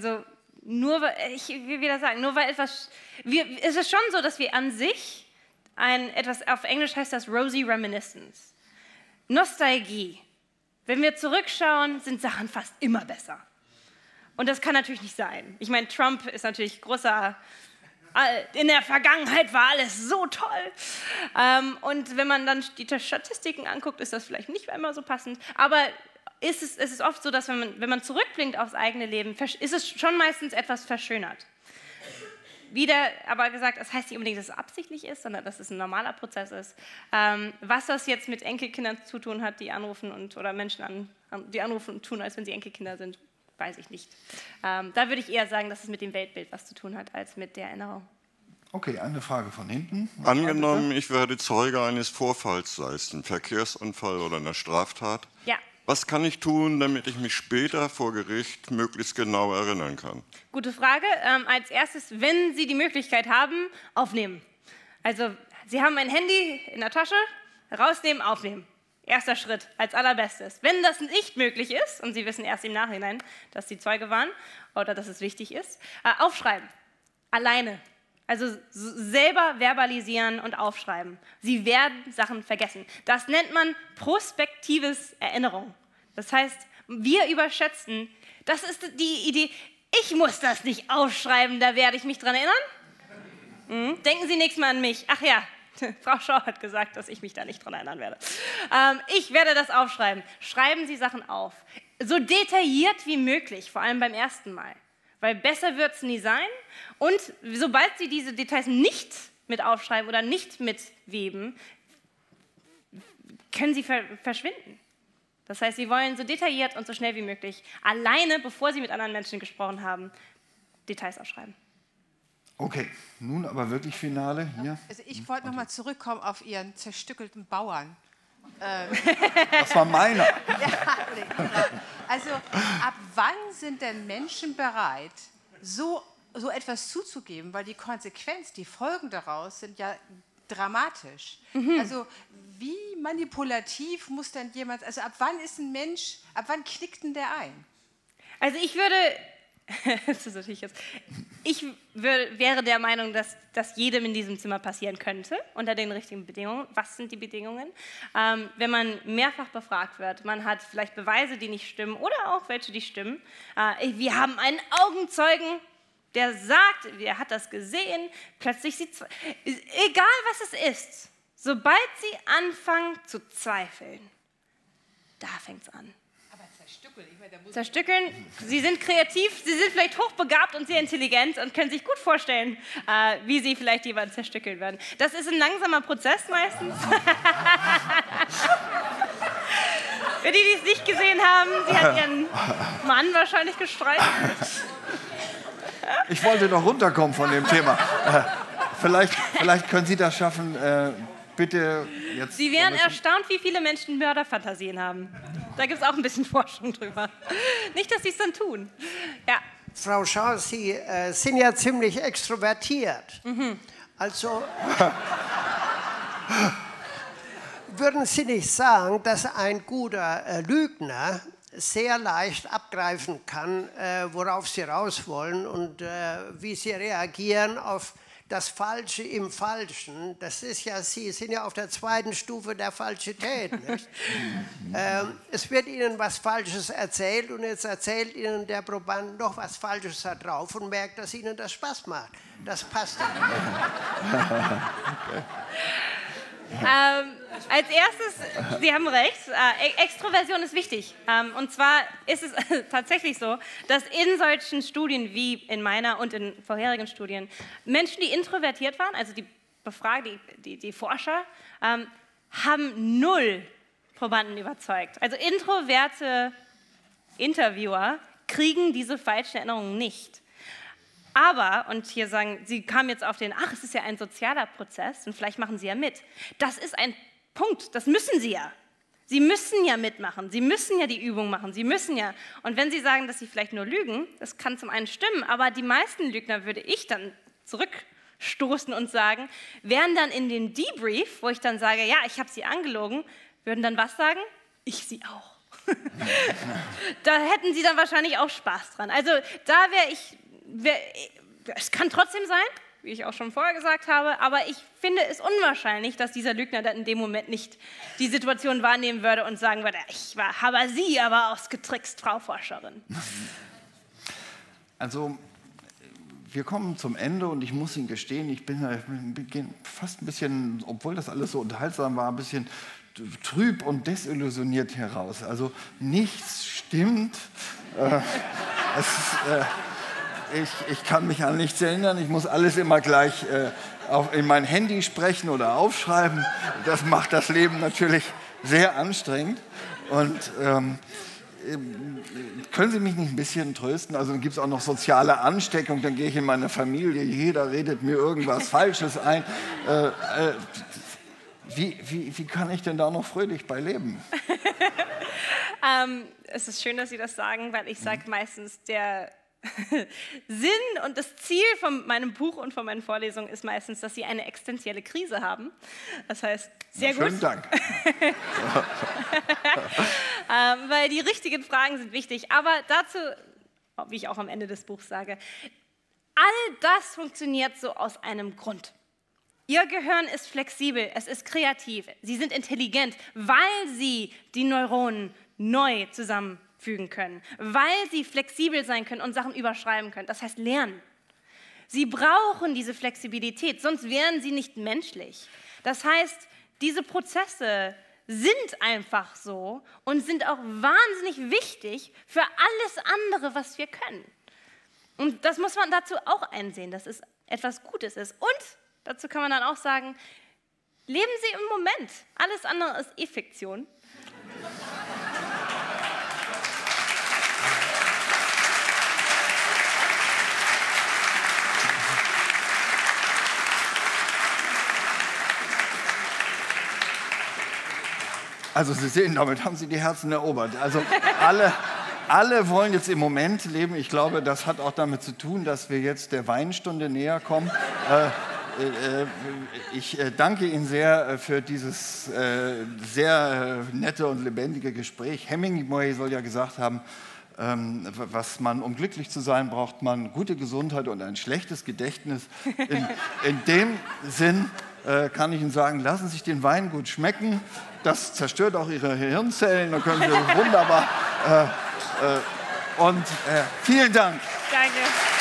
nur weil etwas, es ist schon so, dass wir an sich etwas, auf Englisch heißt das Rosy Reminiscence. Nostalgie. Wenn wir zurückschauen, sind Sachen fast immer besser. Und das kann natürlich nicht sein. Ich meine, Trump ist natürlich großer, in der Vergangenheit war alles so toll. Und wenn man dann die Statistiken anguckt, ist das vielleicht nicht immer so passend. Aber es ist oft so, dass wenn man zurückblickt aufs eigene Leben, ist es schon meistens etwas verschönert. Wieder aber gesagt, das heißt nicht unbedingt, dass es absichtlich ist, sondern dass es ein normaler Prozess ist. Was das jetzt mit Enkelkindern zu tun hat, die anrufen oder Menschen die anrufen und tun, als wenn sie Enkelkinder sind, weiß ich nicht. Da würde ich eher sagen, dass es mit dem Weltbild was zu tun hat, als mit der Erinnerung. Okay, eine Frage von hinten. Angenommen, ich werde Zeuge eines Vorfalls, sei es ein Verkehrsunfall oder eine Straftat. Ja. Was kann ich tun, damit ich mich später vor Gericht möglichst genau erinnern kann? Gute Frage. Als erstes, wenn Sie die Möglichkeit haben, aufnehmen. Also, Sie haben ein Handy in der Tasche, rausnehmen, aufnehmen. Erster Schritt, als allerbestes. Wenn das nicht möglich ist, und Sie wissen erst im Nachhinein, dass Sie Zeuge waren oder dass es wichtig ist, aufschreiben. Alleine. Also selber verbalisieren und aufschreiben. Sie werden Sachen vergessen. Das nennt man prospektives Erinnerung. Das heißt, wir überschätzen, das ist die Idee, ich muss das nicht aufschreiben, da werde ich mich dran erinnern. Denken Sie nächstes Mal an mich. Ach ja, Frau Schau hat gesagt, dass ich mich da nicht dran erinnern werde. Ich werde das aufschreiben. Schreiben Sie Sachen auf. So detailliert wie möglich, vor allem beim ersten Mal. Weil besser wird es nie sein. Und sobald Sie diese Details nicht mit aufschreiben oder nicht mitweben, können sie verschwinden. Das heißt, Sie wollen so detailliert und so schnell wie möglich, alleine, bevor Sie mit anderen Menschen gesprochen haben, Details aufschreiben. Okay, nun aber wirklich Finale hier. Also ich wollte noch mal zurückkommen auf Ihren zerstückelten Bauern. Das war meiner. Also ab wann sind denn Menschen bereit, so etwas zuzugeben? Weil die Konsequenz, die Folgen daraus sind ja dramatisch. Also wie manipulativ muss denn jemand, also ab wann ist ein Mensch, ab wann knickt denn der ein? Also ich würde, das ist natürlich jetzt, wäre der Meinung, dass jedem in diesem Zimmer passieren könnte, unter den richtigen Bedingungen. Was sind die Bedingungen? Wenn man mehrfach befragt wird, man hat vielleicht Beweise, die nicht stimmen oder auch welche, die stimmen. Wir haben einen Augenzeugen, der sagt, er hat das gesehen, plötzlich egal was es ist, sobald sie anfangen zu zweifeln, da fängt es an. Aber zerstückeln, ich meine, da muss zerstückeln, sie sind kreativ, sie sind vielleicht hochbegabt und sehr intelligent und können sich gut vorstellen, wie sie vielleicht jemanden zerstückeln werden. Das ist ein langsamer Prozess meistens. Für die, die es nicht gesehen haben, sie hat ihren Mann wahrscheinlich gestreichelt. Ich wollte noch runterkommen von dem Thema. Vielleicht können Sie das schaffen. Bitte jetzt. Sie wären erstaunt, wie viele Menschen Mörderfantasien haben. Da gibt es auch ein bisschen Forschung drüber. Nicht, dass sie es dann tun. Ja. Frau Schau, Sie sind ja ziemlich extrovertiert. Also würden Sie nicht sagen, dass ein guter Lügner sehr leicht abgreifen kann, worauf Sie raus wollen und wie Sie reagieren auf das Falsche im Falschen? Das ist ja, Sie sind ja auf der zweiten Stufe der Falschität. Nicht? Es wird Ihnen was Falsches erzählt und jetzt erzählt Ihnen der Proband noch was Falsches da drauf und merkt, dass Ihnen das Spaß macht. Das passt. Als erstes, Sie haben recht, Extroversion ist wichtig. Und zwar ist es tatsächlich so, dass in solchen Studien wie in meiner und in vorherigen Studien Menschen, die introvertiert waren, also die Forscher, haben 0 Probanden überzeugt. Also introverte Interviewer kriegen diese falschen Erinnerungen nicht. Aber, und hier sagen, Sie kamen jetzt auf den, es ist ja ein sozialer Prozess und vielleicht machen Sie ja mit. Das ist ein Punkt, das müssen Sie ja. Sie müssen ja mitmachen, Sie müssen ja die Übung machen, Sie müssen ja. Und wenn Sie sagen, dass Sie vielleicht nur lügen, das kann zum einen stimmen, aber die meisten Lügner würde ich dann zurückstoßen und sagen, wären dann in den Debrief, wo ich dann sage, ja, ich habe Sie angelogen, würden dann was sagen? Ich Sie auch. Da hätten Sie dann wahrscheinlich auch Spaß dran. Also da es kann trotzdem sein, wie ich auch schon vorher gesagt habe, aber ich finde es unwahrscheinlich, dass dieser Lügner dann in dem Moment nicht die Situation wahrnehmen würde und sagen würde, habe Sie aber ausgetrickst, Frau Forscherin. Also, wir kommen zum Ende und ich muss Ihnen gestehen, ich bin fast ein bisschen, obwohl das alles so unterhaltsam war, ein bisschen trüb und desillusioniert heraus. Also nichts stimmt. Ich kann mich an nichts erinnern. Ich muss alles immer gleich in mein Handy sprechen oder aufschreiben. Das macht das Leben natürlich sehr anstrengend. Und können Sie mich nicht ein bisschen trösten? Also dann gibt es auch noch soziale Ansteckung, dann gehe ich in meine Familie, jeder redet mir irgendwas Falsches ein. Wie kann ich denn da noch fröhlich bei leben? Es ist schön, dass Sie das sagen, weil ich sage meistens, der Sinn und das Ziel von meinem Buch und von meinen Vorlesungen ist meistens, dass Sie eine existenzielle Krise haben. Das heißt, sehr gut. Schönen Dank. Weil die richtigen Fragen sind wichtig. Aber dazu, wie ich auch am Ende des Buchs sage, all das funktioniert so aus einem Grund. Ihr Gehirn ist flexibel, es ist kreativ, Sie sind intelligent, weil Sie die Neuronen neu zusammenfügen können, weil Sie flexibel sein können und Sachen überschreiben können, das heißt lernen. Sie brauchen diese Flexibilität, sonst wären Sie nicht menschlich. Das heißt, diese Prozesse sind einfach so und sind auch wahnsinnig wichtig für alles andere, was wir können. Und das muss man dazu auch einsehen, dass es etwas Gutes ist. Und dazu kann man dann auch sagen, leben Sie im Moment. Alles andere ist Fiktion. Also Sie sehen, damit haben Sie die Herzen erobert. Also alle wollen jetzt im Moment leben. Ich glaube, das hat auch damit zu tun, dass wir jetzt der Weinstunde näher kommen. Ich danke Ihnen sehr für dieses sehr nette und lebendige Gespräch. Hemingway soll ja gesagt haben, um glücklich zu sein, braucht man gute Gesundheit und ein schlechtes Gedächtnis. In dem Sinn kann ich Ihnen sagen, lassen Sie sich den Wein gut schmecken. Das zerstört auch Ihre Hirnzellen, da können Sie wunderbar. Und vielen Dank. Danke.